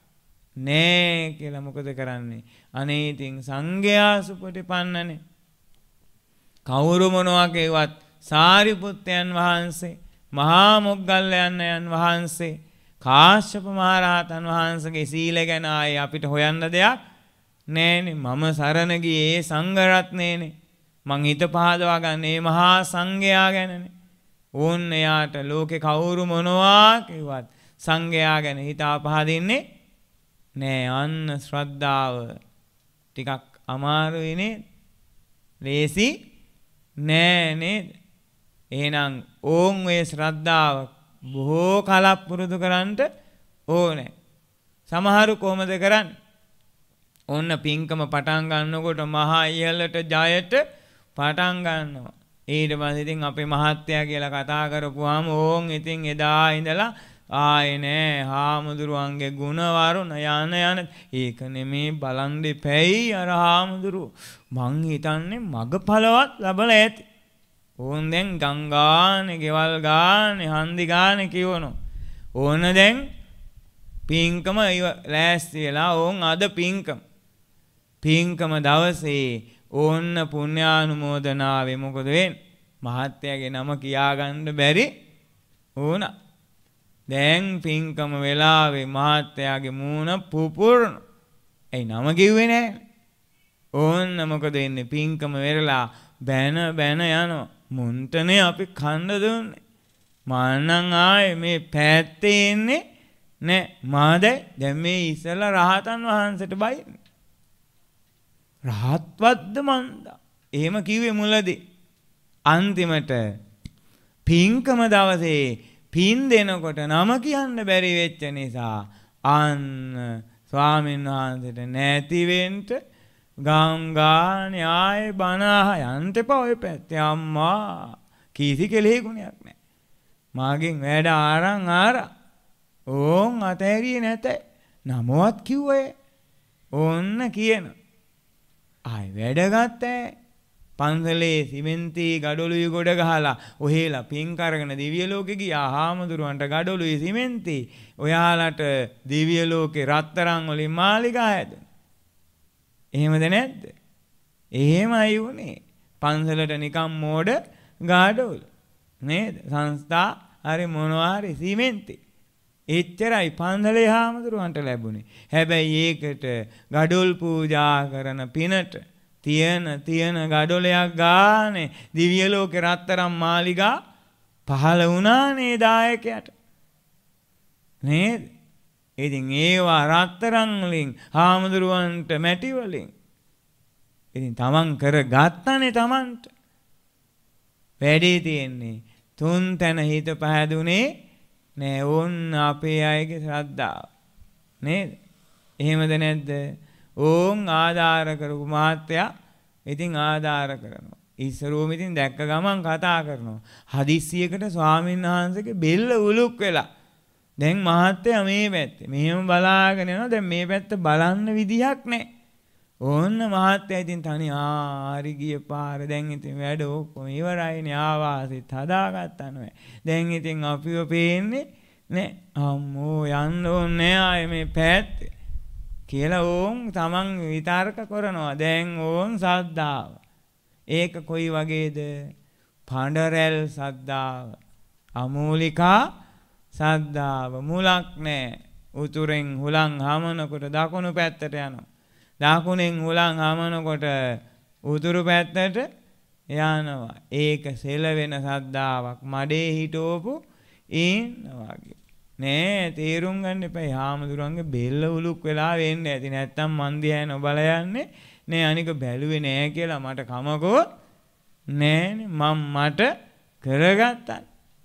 නෑ කියලා මොකද කරන්නේ අනේ ඉතින් සංඝයා සුපටිපන්නනේ කවුරු මොනවා කිව්වත් සාරිපුත්තයන් වහන්සේ මහා මොග්ගල්ලායන් වහන්සේ කාශ්‍යප මහ රහතන් වහන්සේගේ සීල ගැන ආයේ අපිට හොයන්න දෙයක් නෑනේ. මම සරණ ගියේ සංඝ රත්නේනේ. මං හිත පහදවා ගන්න මේ මහා සංඝයා ගැනනේ. ඕන්න එයාට ලෝකේ කවුරු මොනවා කිව්වත් සංඝයා ගැන හිතා පහදින්නේ නෑ. අන්න ශ්‍රද්ධාව ටිකක් අමාරුයි නේද? ලේසි නෑ නේද? එහෙනම් ඕන් ඔය ශ්‍රද්ධාව බොහෝ කලක් පුරුදු කරන්නට ඕනේ. සමහරු කොහොමද කරන්නේ? ඔන්න පින්කම පටන් ගන්නකොට මහා ඉහළට ජයට පටන් ගන්නවා. ඊට පස්සේ ඉතින් අපේ මහත්තයා කියලා කතා කරපුවාම ඕන් ඉතින් එදා ඉඳලා ආයේ නෑ හාමුදුරුවන්ගේ ගුණ වරුණ යන ඒක නෙමේ බලන් දෙපැයි අර හාමුදුරුව මං හිතන්නේ මගපලවත් ලැබලා ඇති. ඕන් දැන් ගංගානේ ගෙවල් ගානේ හන්දි ගානේ කියවනවා. ඕන දැන් පින්කම ලෑස්ති වෙලා ඕන් අද පින්කම දවසේ ඕන්න පුණ්‍යානුමෝදනාවේ මොකද වෙන්නේ? මහත්තයාගේ නම කියාගන්න බැරි වුණා. දැන් පින්කම වෙලාවේ මහත්තයාගේ මූණ පුපුරන. ඒ නම කිව්වේ නෑ. ඕන්න මොකද වෙන්නේ? පින්කම වෙරලා බැන යනවා. මුන්ටනේ අපි කන්න දුන්නේ. මාන්නම් ආයේ මේ පැත්තේ ඉන්නේ නෑ. මාදයි දැන් මේ ඉස්සලා රහතන් වහන්සේට බයින්නේ. රහත්වත්ද මන්දා. එහෙම කිව්වේ මුලදී. අන්තිමට පින්කම දවසේ පින් දෙනකොට නම කියන්න බැරි වෙච්ච නිසා අන්න ස්වාමීන් වහන්සේට නැති වෙන්න ගංගානේ ආයේ බණ යන්න එපා ඔය පැත්තේ අම්මා. කිසි කෙලෙහිගුණයක් නැහැ. මාගෙන් වැඩ ආරං ඕන් අතහැරියේ නැත. නමවත් කිව්වේ. ඕන්න කියන. ආයි වැඩ ගත්තේ. පන්සලේ සිමෙන්ති ගඩොළුයි ගොඩ ගහලා ඔහෙලා පින් කරගෙන දිව්‍ය ලෝකෙ ගියා. හාමුදුරුවන්ට ගඩොළුයි සිමෙන්ති. ඔයාලට දිව්‍ය ලෝකේ රත්තරන් වලින් මාලිගා හැදුවා. එහෙමද නැද්ද? එහෙමයි උනේ. පන්සලට නිකම් මෝඩ ගඩොළු නේද? සංස්ථා හරි මොනවා හරි සිමෙන්ති. එච්චරයි පන්සලේ හාමුදුරුවන්ට ලැබුණේ. හැබැයි ඒකට ගඩොල් පූජා කරන පිනට තියෙන ගඩොලයක් ගානේ දිව්‍ය ලෝකේ රත්තරන් මාලිගා පහළ වුණානේ දායකයට. නේද? ඉතින් ඒවා රත්තරන් වලින් හාමුදුරුවන්ට මැටි වලින් ඉතින් තමන් කරගත්තනේ තමන්ට. වැඩි තියෙන්නේ තුන් තැන හිත පහදුනේ නෑ. ඕන් අපේ අයගේ ශ්‍රද්ධාව නේද? එහෙමද නැද්ද? ඕන් ආධාර කරපු මහත්තයා ඉතින් ආධාර කරනවා. ඉස්සරෝම ඉතින් දැක්ක ගමන් කතා කරනවා. හදිස්සියකට ස්වාමීන් වහන්සේගේ බෙල්ල උලුක් වෙලා. දැන් මහත්තයා මේ පැත්තේ මෙහෙම බලාගෙන යනවා. දැන් මේ පැත්ත බලන්න විදියක් නැහැ. ඕන්න මහත්තයා ඉතින් තනි හරි ගිය පාර දැන් ඉතින් වැඩ ඔක්කොම ඉවරයිනේ. ආවාසෙත් හදාගත්තා නෑ. දැන් ඉතින් අපිව පේන්නේ නෑ. අම්මෝ යන්න ඕනේ ආයේ මේ පැත්තේ කියලා ඕන් තමන් විතර්ක කරනවා. දැන් ඕන් සද්ධාව. ඒක කොයි වගේද? පඬරැල් සද්ධාව. අමූලිකා සද්ධාව. මුලක් නෑ. උතුරෙන් හුලං හමනකොට දකුණු පැත්තට යනවා. දකුණෙන් හුලං හමනකොට උතුරු පැත්තට යනවා. ඒක සෙලවෙන සද්ධාාවක්. මඩේ හිටෝපු ඉන්නවා වගේ. නෑ තේරුම් ගන්න එපා. හාමුදුරන්ගේ බෙල්ල උලුක් වෙලා වෙන්න ඇති. නැත්තම් මන් දිහා නොබල යන්නේ නේ. අනික බැලුවේ නෑ කියලා මට කමකෝ නෑනේ. මට කරගත්තා.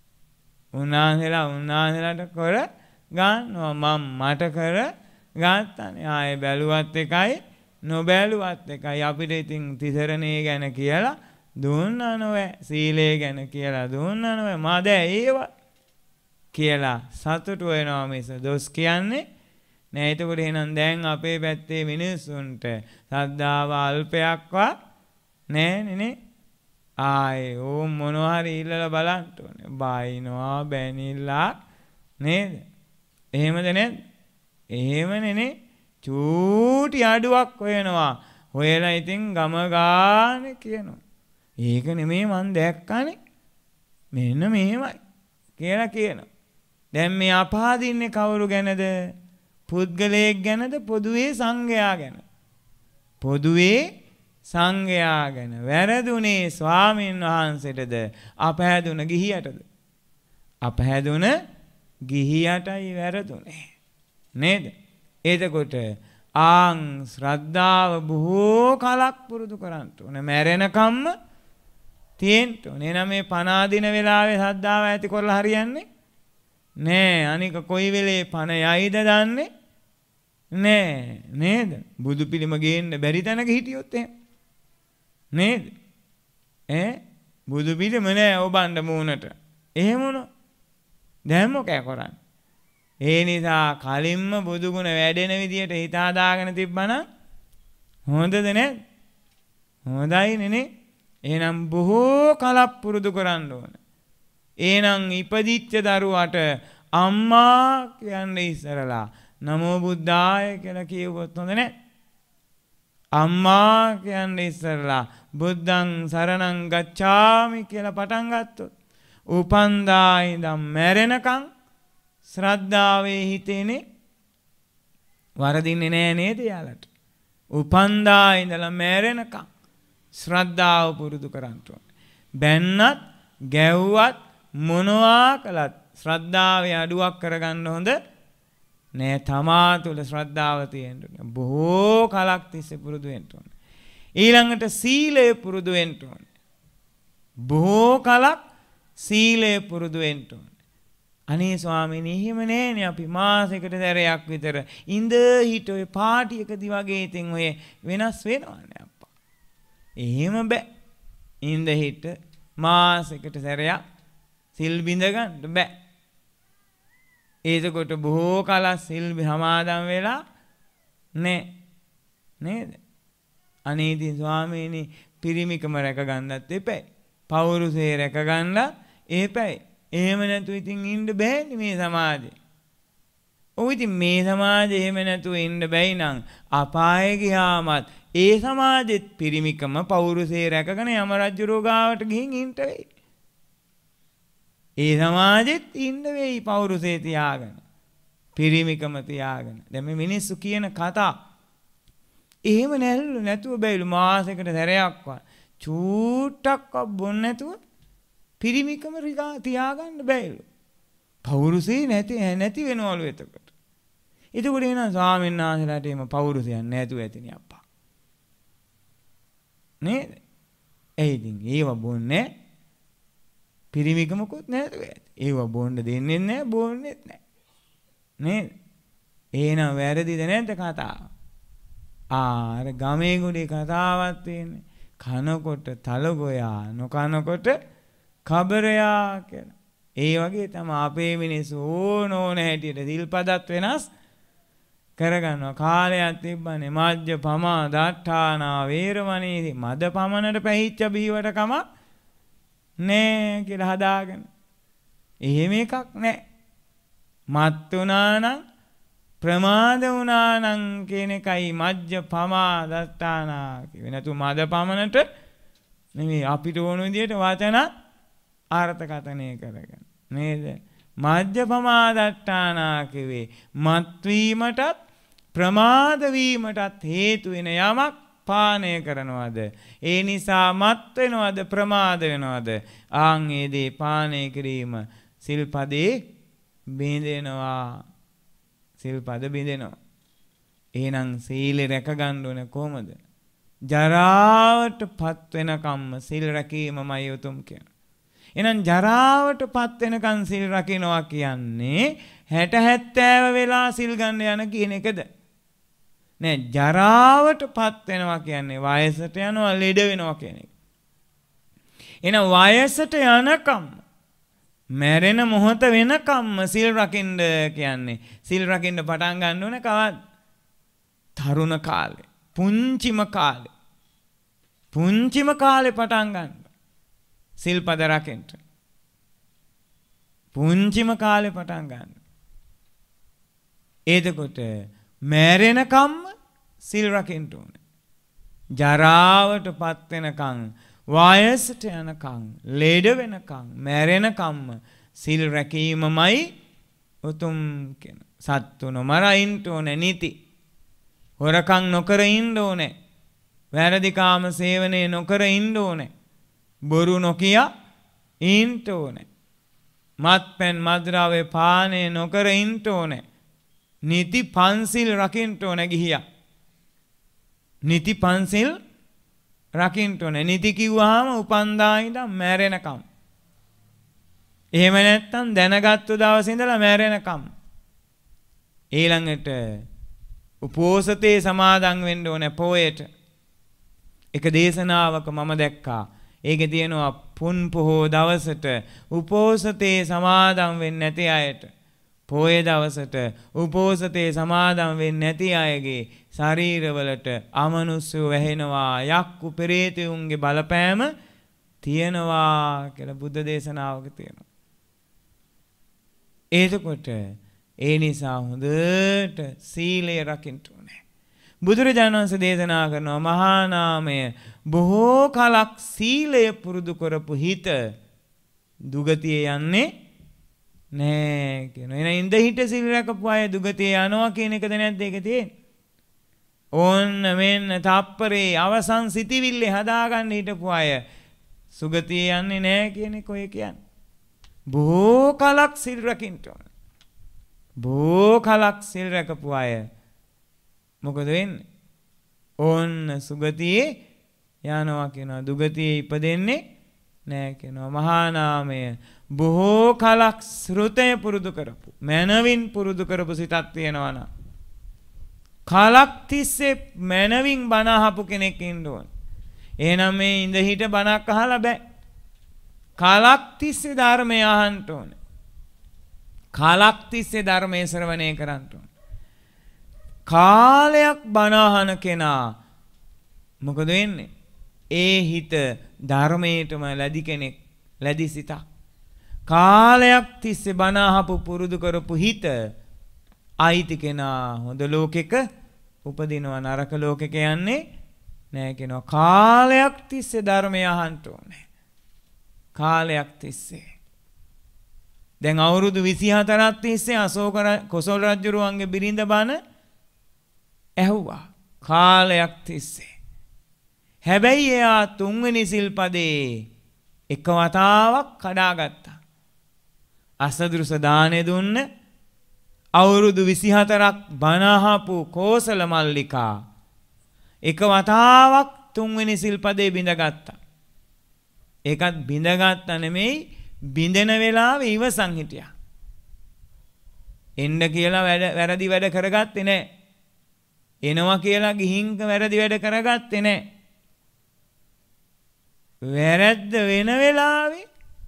උන්වහන්සේලාට කර ගන්නවා. මට කර ගත්තානේ. ආයේ බැලුවත් එකයි නොබැලුවත් එකයි. අපිට ඉතින් තිසරණේ ගැන කියලා දුන්නා නෝවේ. සීලය ගැන කියලා දුන්නා නෝවේ. මද ඒවා කියලා සතුටු වෙනවා මිස දොස් කියන්නේ නෑ. එතකොට එහෙනම් දැන් අපේ පැත්තේ මිනිස්සුන්ට සද්ධාව අල්පයක්වත් නෑනේ නේ. ආයේ ඕම් මොනවා හරි ඉල්ලලා බලන්න ඕනේ. බයිනවා බැනිලා නේද? එහෙමද නැද්ද? එහෙමනේ නේ. චූටි අඩුවක් හොයනවා. හොයලා ඉතින් ගම ගානේ කියනවා. ඒක නෙමෙයි මං දැක්කනේ. මෙන්න මෙහෙමයි කියලා කියනවා. දැන් මේ අපාදින්නේ කවුරු ගැනද? පුද්ගලයෙක් ගැනද පොදුවේ සංඝයා ගැන? පොදුවේ සංඝයා ගැන. වැරදුනේ ස්වාමීන් වහන්සේටද අපහැදුන ගිහියටද? අපහැදුන ගිහියටයි වැරදුනේ. නේද? එතකොට ආං ශ්‍රද්ධාව බොහෝ කලක් පුරුදු කරන්න ඕනේ. මැරෙනකම්ම තියෙන්න ඕනේ. එහෙනම් මේ පණ අදින වෙලාවේ ශ්‍රද්ධාව ඇති කරලා හරියන්නේ නෑ. අනික කොයි වෙලේ පණ යයිද දන්නේ නෑ. නේද? බුදු පිළිම ගේන්න බැරි තැනක හිටියොත් එහෙම නේද? බුදු පිළිම නෑ ඔබන්න මූණට. එහෙම වුණොත් දැන් මොකෑ කරන්නේ? ඒ නිසා කලින්ම බුදු ගුණ වැඩෙන විදියට හිත හදාගෙන තිබ්බනම් හොඳද නැද්ද? හොඳයි නේ. එහෙනම් බොහෝ කලක් පුරුදු කරන්න ඕන. එහෙනම් ඉපදිච්ච දරුවට අම්මා කියන්නේ ඉස්සරලා නමෝ බුද්ධාය කියලා කියවුවොත් හොඳ නැහැ. අම්මා කියන්නේ ඉස්සරලා බුද්ධං සරණං ගච්ඡාමි කියලා පටන් ගත්තොත් උපන්දා ඉඳන් මැරෙනකන් ශ්‍රද්ධාවේ හිතේනේ වරදින්නේ නෑ නේද යාලට? උපන්දා ඉඳලා මැරෙනකන් ශ්‍රද්ධාව පුරුදු කරන්න ඕනේ. බැන්නත් ගැව්වත් මොනවා කළත් ශ්‍රද්ධාවේ අඩුවක් කරගන්න හොඳ නෑ. තමා තුළ ශ්‍රද්ධාව තියෙන්න ඕනේ. බොහෝ කලක් තිස්සේ පුරුදු වෙන්න ඕනේ. ඊළඟට සීලය පුරුදු වෙන්න ඕනේ. බොහෝ කලක් සීලය පුරුදු වෙන්න ඕනේ. අනේ ස්වාමීනි එහෙම නෑනේ අපි මාසෙකට සැරයක් විතර ඉඳ හිට ඔය පාටියකදී වගේ ඉතින් ඔය වෙනස් වෙනවනේ අප්පා. එහෙම බෑ. ඉඳ හිට මාසෙකට සැරයක් සිල් බිඳ ගන්න බෑ. එතකොට බොහෝ කල සිල් සමාදන් වෙලා නෑ නේද? අනේ ඉතින් ස්වාමීනි පිරිමිකම රැක ගන්නත් එපැයි. පෞරුෂේ රැක ගන්නත් එපැයි. එහෙම නැතු ඉතින් ඉන්න බෑනේ මේ සමාජේ. ඔව් ඉතින් මේ සමාජේ එහෙම නැතු ඉන්න බැයි නම් අපායේ ගියාමත් ඒ සමාජෙත් පිරිමිකම පෞරුෂේ රැකගෙන යම රජුරෝ ගාවට ගිහින් ඉන්න වෙයි. ඒ සමාජෙත් ඉන්න වෙයි පෞරුෂේ තියාගෙන පිරිමිකම තියාගෙන. දැන් මේ මිනිස්සු කියන කතා එහෙම නැතුව බැයිලු මාසෙකට සැරයක්වත් චූට්ටක්වත් බොන්න නැතුව පිරිමිකම තියාගන්න බැයිලු. පෞරුෂේ නැති වෙනවලු එතකොට. එතකොට එනවා ස්වාමීන් වහන්සේලාට එහෙම පෞරුෂයක් නැතුව ඇතිනේ අප්පා. නේද? ඒ ඉතින් ඒව බොන්නේ පිරිමිකමකුත් නැතුව ඇති. ඒව බොන්න දෙන්නේ නැහැ බොන්නේත් නැහැ. නේද? එහෙනම් වැරදිද නැද්ද කතාව? අර ගමේ ගුඩේ කතාවක් තියෙන්නේ. කනකොට තලගොයා නොකනකොට කබරයා කියලා. ඒ වගේ තමයි අපේ මිනිස්සු ඕන හැටියට සිල්පදත් වෙනස් කරගන්නවා. කාලයක් තිබ්බනේ මජ්ජ පමා දට්ඨානා වේරමණී මද පමනට පැහිච්ච බීවට කම නෑ කියලා හදාගෙන. එහෙම එකක් නෑ. මත් වුණා නම් ප්‍රමාද වුණා නම් කියන එකයි මජ්ජ පමා දට්ඨානා කිව්වේ. නැතු මද පමනට නෙමෙයි අපිට ඕන විදියට වචන අර්ථකථනය කරගෙන. නේද? මජ්ජ පමා දට්ඨානා කිව්වේ මත් වීමටත් ප්‍රමාද වීමටත් හේතු වෙන යමක් පානය කරනවද? ඒ නිසා මත් වෙනවද ප්‍රමාද වෙනවද? ආන් ඒ දේ පානය කිරීම සිල්පදේ බිඳෙනවා. සිල්පද බිඳෙනවා. එහෙනම් සීල රැක ගන්න ඕනේ කොහමද? ජරාවටපත් වෙනකම්ම සිල් රැකීමමයි උතුම් කියන්නේ. එහෙනම් ජරාවටපත් වෙනකන් සිල් රකින්නවා කියන්නේ 60 70 වෙලා සිල් ගන්න යන කියන එකද? නෑ, ජරාවටපත් වෙනවා කියන්නේ වයසට යනවා ලෙඩ වෙනවා කියන එක. එහෙනම් වයසට යනකම් මැරෙන මොහොත වෙනකම්ම සිල් රකින්න කියන්නේ සිල් රකින්න පටන් ගන්න ඕනේ කවද? තරුණ කාලේ, පුංචිම කාලේ. පුංචිම කාලේ පටන් ගන්න. සිල්පද රකින්න. පුංචිම කාලේ පටන් ගන්න. එතකොට මැරෙනකම්ම සිල් රකින්න ඕනේ. ජරාවටපත් වෙනකම්, වයසට යනකම්, ලෙඩ වෙනකම්, මැරෙනකම්ම සිල් රැකීමමයි උතුම් කියන. සත්තු නොමරා ඉන්න ඕනේ නිති. හොරකම් නොකර ඉන්න ඕනේ. වැරදි කාම සේවනයේ නොකර ඉන්න ඕනේ. බොරු නොකිය ඉන්න ඕනේ. මත්පැන් මද්ද්‍රව්‍ය පානය නොකර ඉන්න ඕනේ. නිති පන්සිල් රකින්න ඕනේ ගිහියා. නිති පන්සිල් රකින්න ඕනේ. නිති කිව්වහම උපන්දා ඉඳන් මැරෙනකම්. එහෙම නැත්නම් දැනගත්තු දවසේ ඉඳලා මැරෙනකම්. ඊළඟට උපෝසතේ සමාදන් වෙන්න ඕනේ පොයට. එක දේශනාවක මම දැක්කා. ඒකේ තියෙනවා පුන් පොහෝ දවසට උපෝසතේ සමාදන් වෙන්නේ නැති අයට පොය දවසට උපෝසතේ සමාදන් වෙන්නේ නැති අයගේ ශරීරවලට අමනුෂ්‍ය වැහෙනවා යක්කු පෙරේතයන්ගේ බලපෑම තියෙනවා කියලා බුද්ධ දේශනාවක තියෙනවා. එතකොට ඒ නිසා හොඳට සීලය රකින්න ඕනේ. බුදුරජාණන් වහන්සේ දේශනා කරනවා මහා නාමය බොහෝ කලක් සීලය පුරුදු කරපු හිත දුගතිය යන්නේ නෑ කියනවා. එහෙනම් ඉඳ හිට සීල රැකපු අය දුගතිය යනවා කියන එකද නැද්ද ඒක තියෙන්නේ? ඕන්න මෙන්න තප්පරේ අවසන් සිටිවිල්ලේ හදාගන්න හිටපු අය සුගතිය යන්නේ නෑ කියන එක ඔය කියන්නේ. බොහෝ කලක් සීල් රකින්න ඕන. බොහෝ කලක් සීල් රැකපු අය මොකද වෙන්නේ? ඕන්න සුගතියේ යනවා කියනවා. දුගතියේ ඉපදෙන්නේ නෑ කියනවා. මහා නාමය බොහෝ කලක් ශ්‍රුතය පුරුදු කරපු මනවින් පුරුදු කරපු සිතක් තියෙනවා නම් කලක් තිස්සේ මනවින් බණ අහපු කෙනෙක් ඉන්න ඕන. එහෙනම් මේ ඉඳ හිට බණක් අහලා බෑ. කලක් තිස්සේ ධර්මය අහන්න ඕනේ. කලක් තිස්සේ ධර්මයේ ශ්‍රවණය කරන්න ඕනේ. කාලයක් බණ අහන කෙනා මොකද වෙන්නේ? ඒ හිත ධර්මයටම ලැබි කෙනෙක්, ලැබි සිතක්. කාලයක් තිස්සේ බණ අහපු පුරුදු කරපු හිත අයිති කෙනා හොඳ ලෝකෙක උපදිනවා, නරක ලෝකෙක යන්නේ නෑ කියනවා. කාලයක් තිස්සේ ධර්මය අහන්න ඕනේ. කාලයක් තිස්සේ. දැන් අවුරුදු 24ක් තිස්සේ අශෝක කොසල් රජුරුවන්ගේ බිරිඳ බණ ඇහුවා. කාලයක් තිස්සේ. හැබැයි එයා තුන්වෙනි සිල්පදේ එක වතාවක් කඩාගත්තා. අසදෘස දානෙ දුන්න අවුරුදු 24ක් බණ අහපු කෝසල මල්ලිකා එක වතාවක් තුන්වෙනි සිල්පදේ බිඳගත්තා. ඒකත් බිඳගත්තා නෙමෙයි, බිඳෙන වෙලාවේ ඉවසන් හිටියා. එන්න කියලා වැරදි වැඩ කරගත්තේ නැහැ. එනවා කියලා ගිහින් වැරදි වැඩ කරගත්තේ නැහැ. වැරද්ද වෙන වෙලාවේ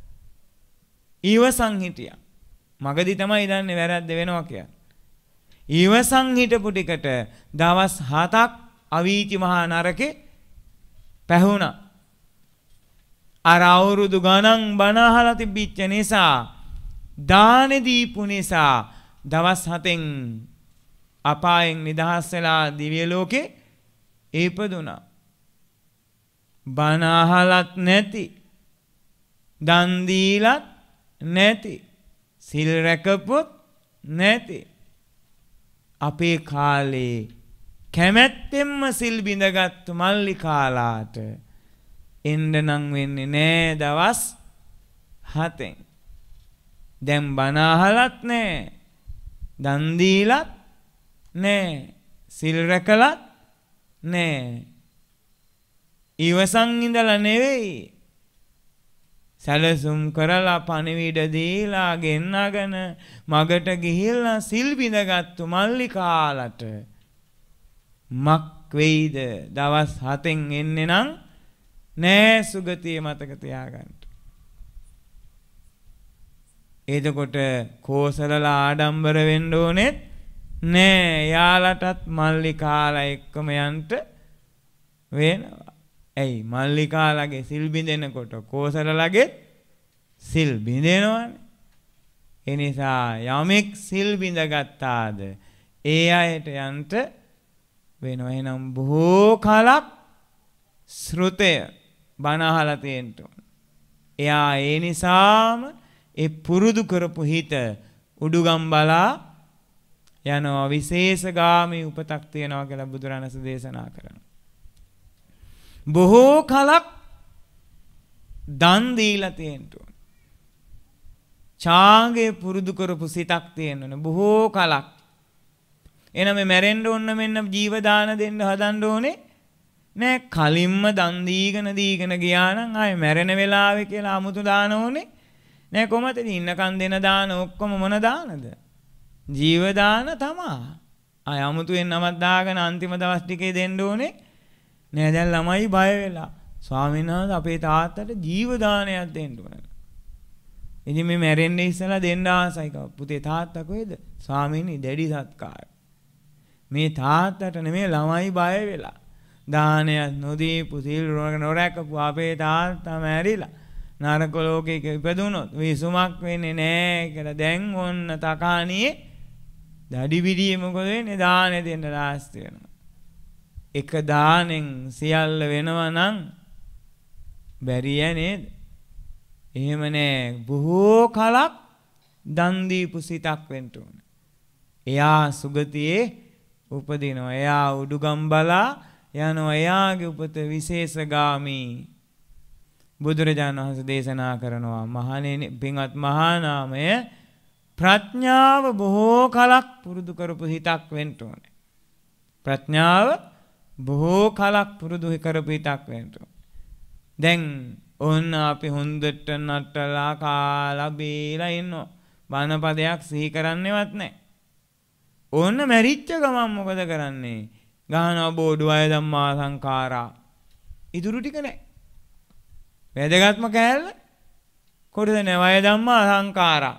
ඉවසන් හිටියා. මගදී තමයි දන්නේ වැරද්ද වෙනවා කියලා. ඉවසන් හිටපු ටිකට දවස් 7ක් අවීචි මහා නරකේ පැහුණා. අර අවුරුදු ගණන් බණ අහලා තිබිච්ච නිසා, දානෙ දීපු නිසා දවස් 7න් අපායෙන් නිදහස් වෙලා දිව්‍ය ලෝකේ ඉපදුණා. බණ අහලත් නැති, දන් දීලත් නැති, සිල් රැකපොත් නැති අපේ කාලේ කැමැත්තෙන්ම සිල් බිඳගත්තු මල්ලිකාලාට එන්න නම් වෙන්නේ නෑ දවස් 7න්. දැන් බණ අහලත් නෑ, දන් දීලත් නෑ, සිල් රැකලත් නෑ. ඉවසන් ඉඳලා නෙවෙයි, සැලසුම් කරලා පණිවිඩ දීලා ගෙන්නගෙන මගට ගිහිල්ලා සිල් බිඳගත්තු මල්ලිකාලට මක් වෙයිද? දවස් 7න් එන්නේ නම් නෑ සුගතිය, මතක තියාගන්න. එතකොට කෝසලලා ආඩම්බර වෙන්න ඕනෙත් නෑ. යාලටත් මල්ලිකාලා එක්කම යන්න වෙනවා. ඇයි? මල්ලිකාලගේ සිල් බිඳෙනකොට කෝසලලාගේ සිල් බිඳෙනවනේ. ඒ නිසා යමෙක් සිල් බිඳගත්තාද ඒ අයට යන්න වෙනවා. එහෙනම් බොහෝ කලක් ශ්‍රුතය බණ අහලා තියෙන්න ඕන. එයා ඒ නිසාම ඒ පුරුදු කරපු හිත උඩුගම් බලා යනවා විශේෂගාමී උපතක් තියනවා කියලා බුදුරණස් දේශනා කරනවා. බොහෝ කලක් දන් දීලා තියෙන්න ඕන. ඡාගය පුරුදු කරපු සිතක් තියෙන්න ඕන බොහෝ කලක්. එනම මැරෙන්න ඕන මෙන්න ජීව දාන දෙන්න හදන්න ඕනේ නෑ. කලින්ම දන් දීගෙන ගියා නම් ආයේ මැරෙන වෙලාවේ කියලා 아무තු දාන ඕනේ නෑ. කොහමද ඉන්නකන් දෙන දාන ඔක්කොම මොන දානද? ජීව දාන තමයි. ආයේ 아무තුෙන් නමක් දාගෙන අන්තිම දවස් ටිකේ දෙන්න ඕනේ නෑ. දැන් ළමයි බය වෙලා ස්වාමීන් වහන්සේ අපේ තාත්තට ජීව දානයක් දෙන්න ඕන. ඉතින් මේ මැරෙන්නේ ඉස්සලා දෙන්න ආසයි කව. පුතේ තාත්තා කොහෙද? ස්වාමීනි දැඩි සත්කාර. මේ තාත්තට නෙමෙයි ළමයි බය වෙලා. දානයක් නොදීපු සිල් නොරැකපු අපේ තාත්තා මැරිලා නරක ලෝකයක ඉපදුනොත් විසුමක් වෙන්නේ නෑ කියලා දැන් ඔන්න තකාණියේ දඩි බිඩියේ මොකද වෙන්නේ? දානෙ දෙන්න ලාස්ති වෙනවා. එක දානෙන් සියල්ල වෙනවා නම් බැරිය නේද? එහෙම නෑ. බොහෝ කලක් දන් දීපු සිතක් වෙන්න ඕන. එයා සුගතියේ උපදිනවා. එයා උඩුගම් බලා යනවා. එයාගේ උපත විශේෂගාමී. බුදුරජාණන් වහන්සේ දේශනා කරනවා මහණෙනි පින්වත් මහා නාමය ප්‍රඥාව බොහෝ කලක් පුරුදු කරපු හිතක් වෙන්න ඕනේ. ප්‍රඥාව බොහෝ කලක් පුරුදු කරපු හිතක් වෙන්න ඕනේ. දැන් ඔන්න අපි හොඳට නටලා කාලා බීලා ඉන්නවා. බණපදයක් සිහි කරන්නේවත් නැහැ. ඕන්න මැරිච්ච ගමන් මොකද කරන්නේ? ගහනවා බෝඩු අය ධම්මා සංඛාරා. ඉතුරු ටික නැහැ. වැදගත්ම කෑල්ල කොටද නැහැ වය ධම්මා සංඛාරා.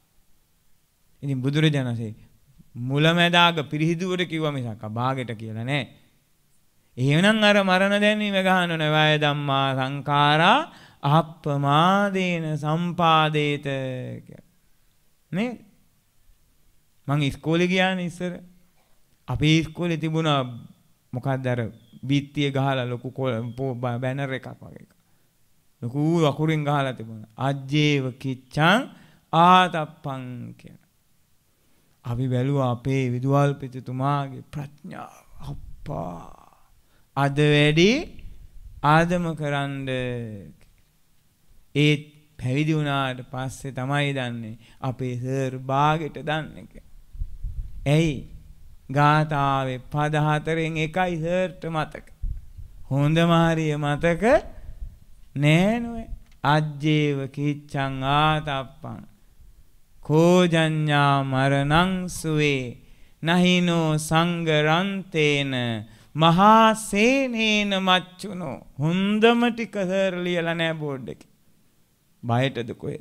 ඉතින් බුදුරජාණන්සේ මුලැමැදාග පිරිහිදුවට කිව්වා මිසක් භාගෙට කියලා නෑ. එහෙනම් අර මරණ දැනීම ගහන්න ඕනේ වය ධම්මා සංඛාරා අප්පමාදේන සම්පාදේත කියලා. නේ? මං ඉස්කෝලේ ගියානේ ඉස්සර. අපි ඉස්කෝලේ තිබුණා මොකක්ද අර බිත්තිය ගහලා ලොකු බැනර් එකක් වගේ එකක්. ලොකු අකුරින් ගහලා තිබුණා. අජ්ජේව කිච්ඡං ආතප්පං කියලා. අපි බැලුවා අපේ විදුහල්පතිතුමාගේ ප්‍රඥාව. අප්පා අද වැඩි ආදම කරන්න. ඒ පැවිදි වුණාට පස්සේ තමයි දන්නේ අපේ සර් බාගෙට දන්නේ. ඇයි? ගාථාවේ පද හතරෙන් එකයි සර්ට මතක. හොඳම හරිය මතක නෑ නෝයි. අජ්ජේව කිච්ඡං ආතප්පං කෝජඤ්ඤා මරණං සුවේ නහිනෝ සංගරන්තේන මහා සේනේන මච්චුනෝ. හොඳම ටික සර් ලියලා නෑ බෝඩ් එකේ. බයටද කොහෙද?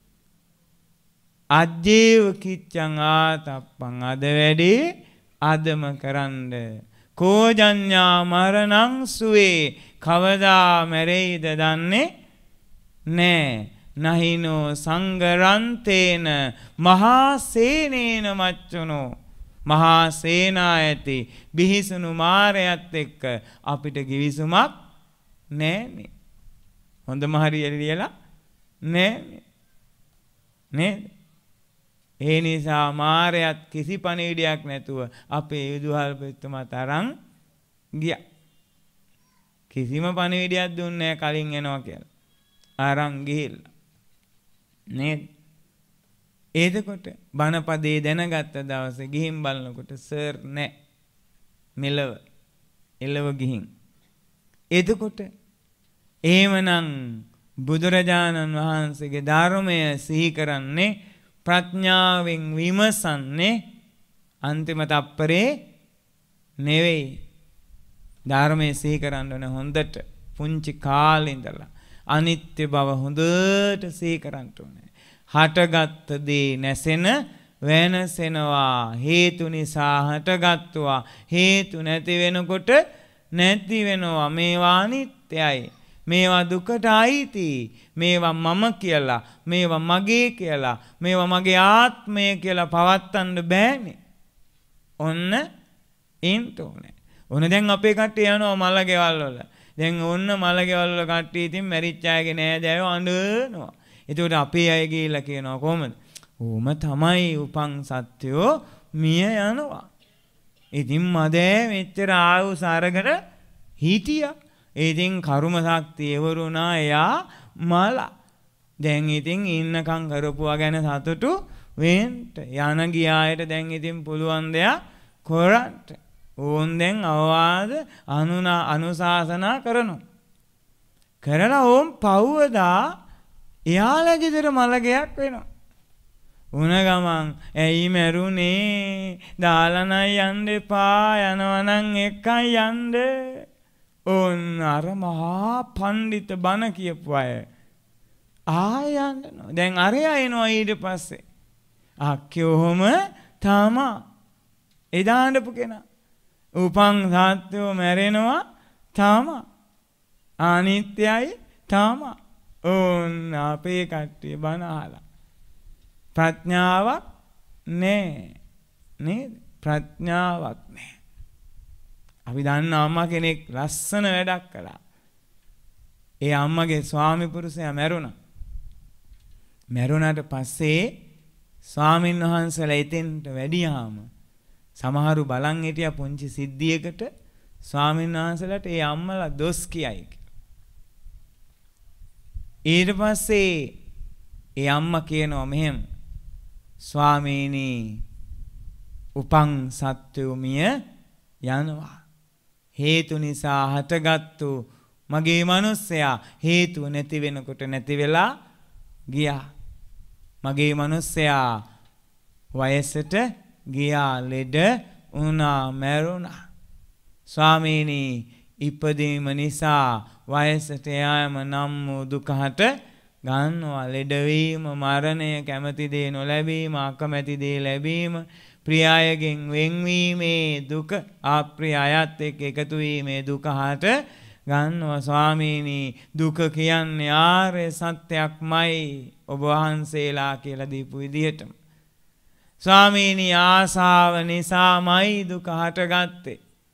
අජ්ජේව කිච්ඡං ආතප්පං අද වැඩි අදම කරන්න. කෝජඤ්ඤා මරණං සුවේ කවදා මැරෙයිද දන්නේ නෑ. නහිනෝ සංගරන්තේන මහා සේනේන මච්චුනෝ. මහා සේනා ඇති බිහිසුණු මාරයත් එක්ක අපිට කිවිසුමක් නෑනේ. හොඳම හරියට ලියලා නෑනේ. නේද? ඒ නිසා මාරයත් කිසි පණිවිඩයක් නැතුව අපේ විදුහල්පතිතුමා තරම් ගියා. කිසිම පණිවිඩයක් දුන්නේ නැහැ කලින් එනවා කියලා. අරන් ගිහිල්ලා. නේද? එතකොට බණපදේ දැනගත්ත දවසේ ගිහින් බලනකොට සර් නැහැ. මෙලව එලව ගිහින්. එතකොට එහෙමනම් බුදුරජාණන් වහන්සේගේ ධර්මය සිහි කරන්නේ ප්‍රඥාවෙන් විමසන්නේ අන්තිම තප්පරේ නෙවෙයි. ධර්මයේ සිහි කරන්න ඕනේ හොඳට පුංචි කාලේ ඉඳලා. අනිත්‍ය බව හොඳට සිහි කරන්න ඕනේ. හටගත් දේ නැසෙන වෙනසෙනවා. හේතු නිසා හටගත්වා. හේතු නැති වෙනකොට නැති වෙනවා. මේවා අනිත්‍යයි. මේවා දුකට අයිති. මේවා මම කියලා, මේවා මගේ කියලා, මේවා මගේ ආත්මය කියලා පවත්වන්න බෑනේ. ඔන්න එන්ට ඕනේ. ඔන්න දැන් අපේ කට්ටිය යනවා මල ගෙවල් වල. දැන් ඔන්න මල ගෙවල් වල කට්ටිය ඉතින් මැරිච්ච අයගේ නෑදෑයෝ අඬනවා. ඒකට අපේ අය ගිහිල්ලා කියනවා කොහමද? ඕම තමයි උපන් සත්‍යෝ මිය යනවා. ඉතින් මදේ මෙච්චර ආයුස අරගෙන හිටියා. ඉතින් කර්ම ශක්තිය ඉවරුණා එයා මලා. දැන් ඉතින් ඉන්නකම් කරපුවා ගැන සතුටු වෙන්න. යන ගියායට දැන් ඉතින් පුළුවන් දෙයක් කරන්න. ඕන් දැන් අවවාද අනුශාසනා කරනවා. කරලා ඕම් පවුවදා එයාලා ගෙදර මලගයක් වෙනවා. උන ගමන් ඇයි මැරුණේ දාලනයි යන්න එපා යනවනම් එකයි යන්න. ඕන් අර මහා පණ්ඩිත බණ කියපු අය ආයන්න. දැන් අරයා එනවා ඊට පස්සේ. අක්කේ ඔහොම තමා එදාඬපු කෙනා. උපන් සත්‍යෝ මැරෙනවා තමා. අනිත්‍යයි තමා. ඕන් අපේ කට්ටිය බණ අහලා ප්‍රඥාවක් නෑ නේද? ප්‍රඥාවක් නෑ. අපි දන්න අම්මා කෙනෙක් ලස්සන වැඩක් කළා. ඒ අම්මගේ ස්වාමි පුරුෂයා මැරුණා. මැරුණාට පස්සේ ස්වාමින් වහන්සේලා එතෙන්ට වැඩියාම සමහරු බලන් හිටියා පුංචි සිද්ධියකට ස්වාමින් වහන්සේලාට ඒ අම්මලා දොස් කියයි. ඊට පස්සේ ඒ අම්මා කියනවා මෙහෙම ස්වාමීනි උපන් සත්වෝ මිය යනවා. හේතු නිසා හටගත්තු මගේ මනුස්සයා හේතුව නැති වෙනකොට නැති වෙලා ගියා. මගේ මනුස්සයා වයසට ගියා ලෙඩ වුණා මැරුණා. ස්වාමීනි ඉපදීම නිසා වයසට යෑම නම් වූ දුක හට ගන්නවා. ලෙඩවීම මරණය කැමති දේ නොලැබීම අකමැති දේ ලැබීම ප්‍රිය අයගෙන් වෙන්වීමේ දුක අප්‍රිය අයත් එක්ක එකතු වීමේ දුක හට ගන්නවා. ස්වාමීනි දුක කියන්නේ ආර්ය සත්‍යයක්මයි ඔබ වහන්සේලා කියලා දීපු විදිහටම. ස්වාමීනි ආසාව නිසාමයි දුක හටගත්තේ.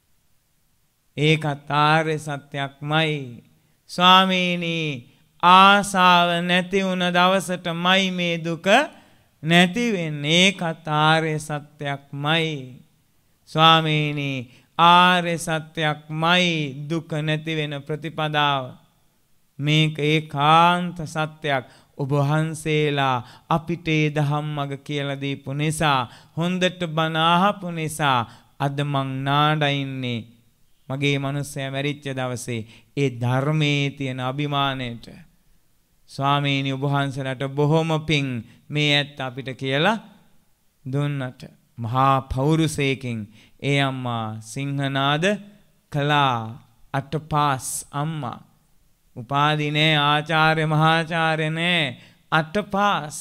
ඒකත් ආර්ය සත්‍යයක්මයි. ස්වාමීනි ආසාව නැති වුණ දවසටමයි මේ දුක නැති වෙන්නේ. ඒකත් ආර්ය සත්‍යයක්මයි. ස්වාමීනි ආර්ය සත්‍යයක්මයි දුක නැති වෙන ප්‍රතිපදාව. මේක ඒකාන්ත සත්‍යයක්. ඔබ වහන්සේලා අපිට ඒ ධම්මග කියලා දීපු නිසා හොඳට බණ අහපු නිසා අද මං නාඩයින්නේ මගේ මනුස්සයා මැරිච්ච දවසේ ඒ ධර්මයේ තියෙන අභිමානයට. ස්වාමීනි ඔබ වහන්සේලාට බොහොම පිං මේ ඇත්ත අපිට කියලා දුන්නට. මහා පෞරුෂයකින් ඒ අම්මා සිංහනාද කළා. අටපාස් අම්මා. උපාධි නෑ ආචාර්ය මහාචාර්ය නෑ අටපාස්.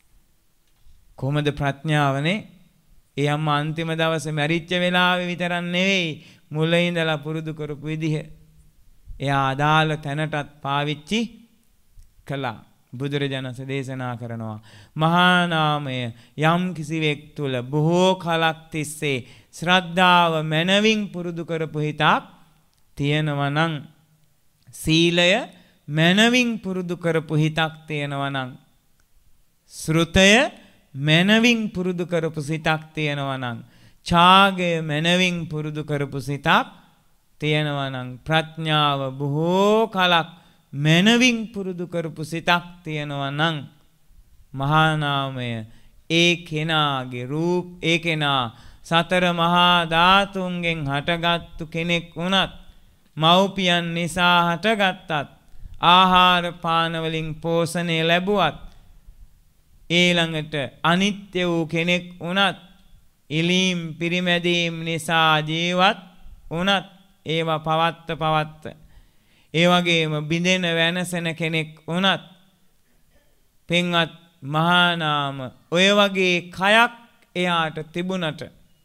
කොහොමද ප්‍රඥාවනේ? ඒ අම්මා අන්තිම දවසේ මැරිච්ච වෙලාවේ විතරක් නෙවෙයි මුල ඉඳලා පුරුදු කරපු විදිහ එයා අදාළ තැනටත් පාවිච්චි කළා. බුදුරජාණන් දේශනා කරනවා මහා නාමය යම් කිසිවෙක් තුල බොහෝ කලක් තිස්සේ ශ්‍රද්ධාව මනවින් පුරුදු කරපු හිතක් තියෙනවා නම්, සීලය මනවින් පුරුදු කරපු හිතක් තියෙනවා නම්, ශ්‍රුතය මනවින් පුරුදු කරපු සිතක් තියෙනවා නම්, ඡාගය මනවින් පුරුදු කරපු සිතක් තියෙනවා නම්, ප්‍රඥාව බොහෝ කලක් මනවින් පුරුදු කරපු සිතක් තියෙනවා නම්, මහා නාමය ඒ කෙනාගේ රූප, ඒ කෙනා සතර මහා ධාතුන්ගෙන් හටගත්තු කෙනෙක් වුණත්, මව්පියන් නිසා හටගත්තත්, ආහාර පාන වලින් පෝෂණය ලැබුවත්, ඊළඟට අනිත්‍ය වූ කෙනෙක් වුණත්, ඉලීම් පිරිමැදීම් නිසා ජීවත් වුණත් ඒවා පවත්ත ඒ වගේම බිඳෙන වෙනසෙන කෙනෙක් වුණත්, පින්වත් මහා නාම ඔය වගේ කයක් එයාට තිබුණට,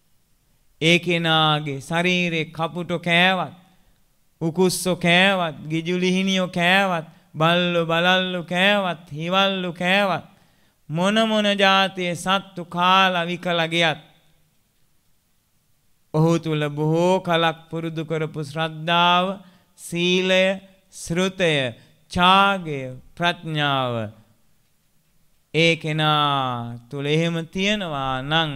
ඒ කෙනාගේ ශරීරේ කපුටෝ කෑවත්, උකුස්සෝ කෑවත්, ගිජුලිහිනියෝ කෑවත්, බල්ලෝ බලල්ලෝ කෑවත්, හිවල්ලෝ කෑවත්, මොන જાතියේ සත්තු කාලා විකලා ගියත්, ඔහු තුල බොහෝ කලක් පුරුදු කරපු ශ්‍රද්ධාව, සීලය, ශ්‍රුතය, ඡාගය, ප්‍රඥාව ඒ කෙනා තුල එහෙම තියනවා නම්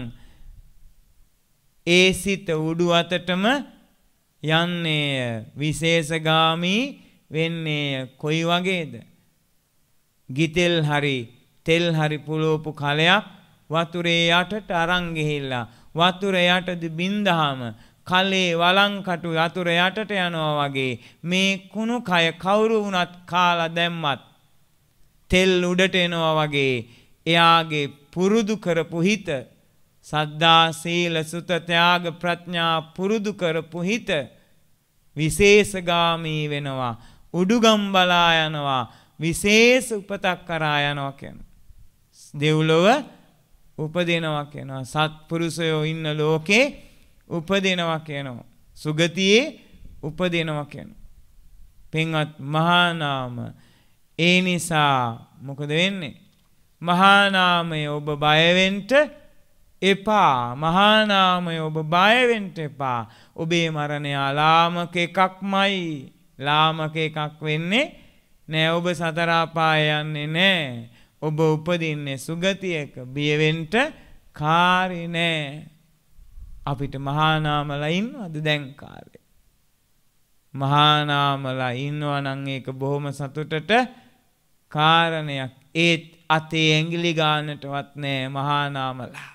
ඒ සිත උඩු අතටම යන්නේ විශේෂගාමී වෙන්නේ කොයි වගේද? ගිතෙල් හරි තෙල් හරි පුලෝපු කලයක් වතුරේ යටට අරන් ගිහිල්ලා වතුර යටදී බින්දහම කලේ වලංකටු වතුර යටට යනවා වගේ මේ කුණු කය කවුරු වුණත් කාලා දැම්මත් තෙල් උඩට එනවා වගේ එයාගේ පුරුදු කරපු හිත සද්ධා සීල සුත ත්‍යාග ප්‍රඥා පුරුදු කරපු හිත විශේෂගාමී වෙනවා උඩුගම් බලා යනවා විශේෂ උපතක් කරා යනවා කියන දෙව්ලොව උපදිනවා කියනවා සත්පුරුෂයෝ ඉන්න ලෝකේ උපදිනවා කියනවා සුගතියේ උපදිනවා කියනවා පින්වත් මහා නාම ඒ නිසා මොකද වෙන්නේ මහා නාමය ඔබ බය වෙන්න එපා මහා නාමය ඔබ බය වෙන්න එපා ඔබේ මරණය ලාමක එකක්මයි ලාමක එකක් වෙන්නේ නෑ ඔබ සතර අපාය යන්නේ නෑ ඔබ උපදින්නේ සුගතියක බිය වෙන්න කාරි නෑ අපිට මහා නාමලා ඉන්නවද දැන් කාලේ මහා නාමලා ඉන්නවා නම් ඒක බොහොම සතුටට කාරණයක් ඒත් අතේ ඇඟිලි ගන්නටවත් නෑ මහා නාමලා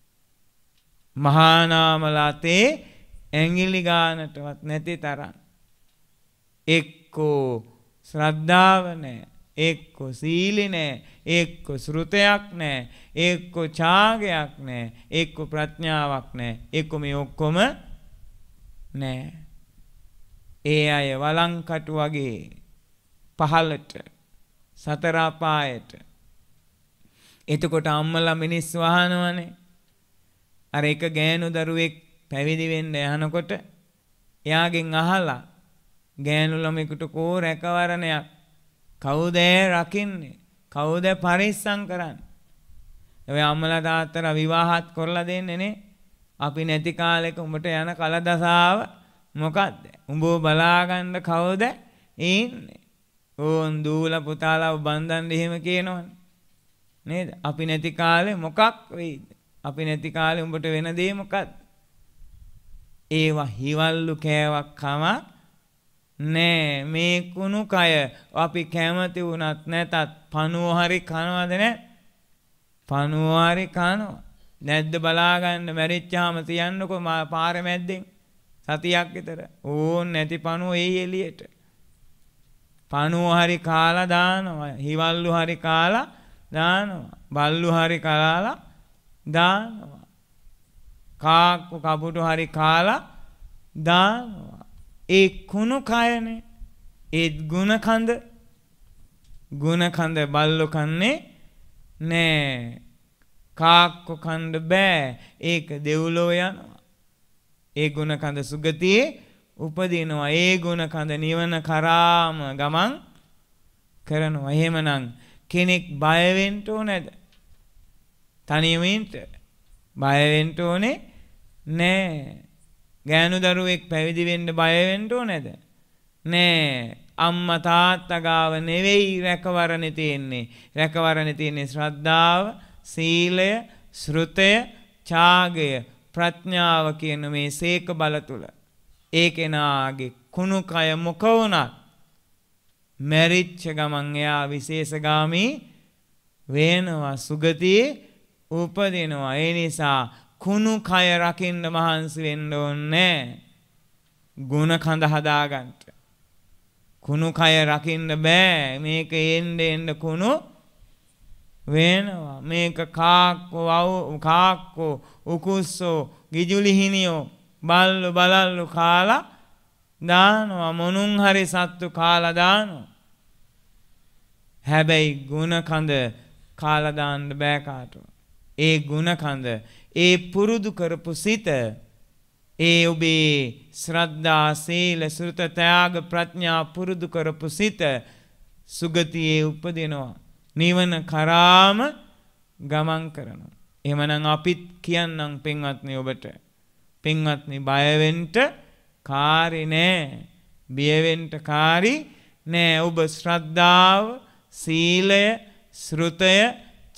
මහා නාමලා අතේ ඇඟිලි ගන්නටවත් නැති තරම් එක්කෝ ශ්‍රද්ධාව නෑ එක්කෝ සීලි නෑ එක්කෝ ශ්‍රුතයක් නෑ එක්කෝ ඡාගයක් නෑ එක්කෝ ප්‍රඥාවක් නෑ එක්කෝ මේ ඔක්කොම නෑ ඒ අය වලංකටු වගේ පහළට සතර අපායට එතකොට අම්මලා මිනිස්සු අහනවනේ අර එක ගෑනු දරුවෙක් පැවිදි වෙන්න යනකොට එයාගෙන් අහලා ගෑනු ළමෙකුට කෝ රැකවරණයක් කවුද රකින්නේ කවුද පරිස්සම් කරන්නේ ඔය අම්මලා තාත්තලා විවාහත් කරලා දෙන්නේ නේ අපි නැති කාලෙක උඹට යන කලදසාව මොකද්ද උඹව බලාගන්න කවුද ඉන්නේ ඕන් දූලා පුතාලා බන්දන්න එහෙම කියනවනේ නේද අපි නැති කාලේ මොකක් වෙයිද අපි නැති කාලේ උඹට වෙන දේ මොකද්ද ඒවා හිවල්ලු කෑවක් කම නෑ මේ කුණු කය අපි කැමති වුණත් නැතත් පණුව හරි කනවද නැ පණුව හරි කනවා නැද්ද බලාගන්න මැරිච්චාම තියන්නකෝ පාරේ මැද්දෙන් සතියක් විතර ඕන් නැති පණුව එයි එළියට පණුව හරි කාලා දානවා හිවල්ලු හරි කාලා දානවා බල්ලු හරි කාලා දානවා කාක්කු කපුටු හරි කාලා දානවා ඒ කුණු කයනේ ඒ ගුණ කඳ බල්ලු කන්නේ නෑ කාක්කු කන්න බෑ ඒක දෙව්ලෝ යනවා ඒ ගුණ කඳ සුගතියේ උපදිනවා ඒ ගුණ කඳ නිවන කරාම ගමන් කරනවා එහෙමනම් කෙනෙක් බය වෙන්න ඕනේද තනියම ඉන්න බය වෙන්න ඕනේ නෑ ගෑනු දරුවෙක් පැවිදි වෙන්න බය වෙන්න ඕනේද නෑ අම්මා තාත්තා ගාව නෙවෙයි රැකවරණේ තියෙන්නේ රැකවරණේ තියෙන්නේ ශ්‍රද්ධාව සීලය ශ්‍රුතය ඡාගය ප්‍රඥාව කියන මේ සීක බල තුල ඒ කෙනාගේ කුණු කය මොක වුණත් මැරිච්ච ගමන් එයා විශේෂගාමී වෙනවා සුගතියේ උපදිනවා ඒ නිසා කුණු කය රකින්න මහන්සි වෙන්න ඕනේ ගුණ කඳ හදාගන්න කුණු කය රකින්න බෑ මේක එන්න කුණු වෙනවා මේක කාක්කෝ උකුස්සෝ ගිජුලි හිනියෝ බල්ලු බලල්ලු කාලා දානවා මොනුන් හරි සත්තු කාලා දානවා හැබැයි ගුණ කඳ කාලා දාන්න බෑ කාටවත් ඒ ගුණ කඳ ඒ පුරුදු කරපු සිත ඒ ඔබේ ශ්‍රද්ධා සීල සුත ත්‍යාග ප්‍රඥා පුරුදු කරපු සිත සුගතියේ උපදිනවා නිවන කරාම ගමන් කරනවා එහෙමනම් අපිත් කියන්නම් පින්වත්නි ඔබට පින්වත්නි බය වෙන්න කාරි නෑ බිය වෙන්න කාරි නෑ ඔබ ශ්‍රද්ධාව සීලය ශ්‍රුතය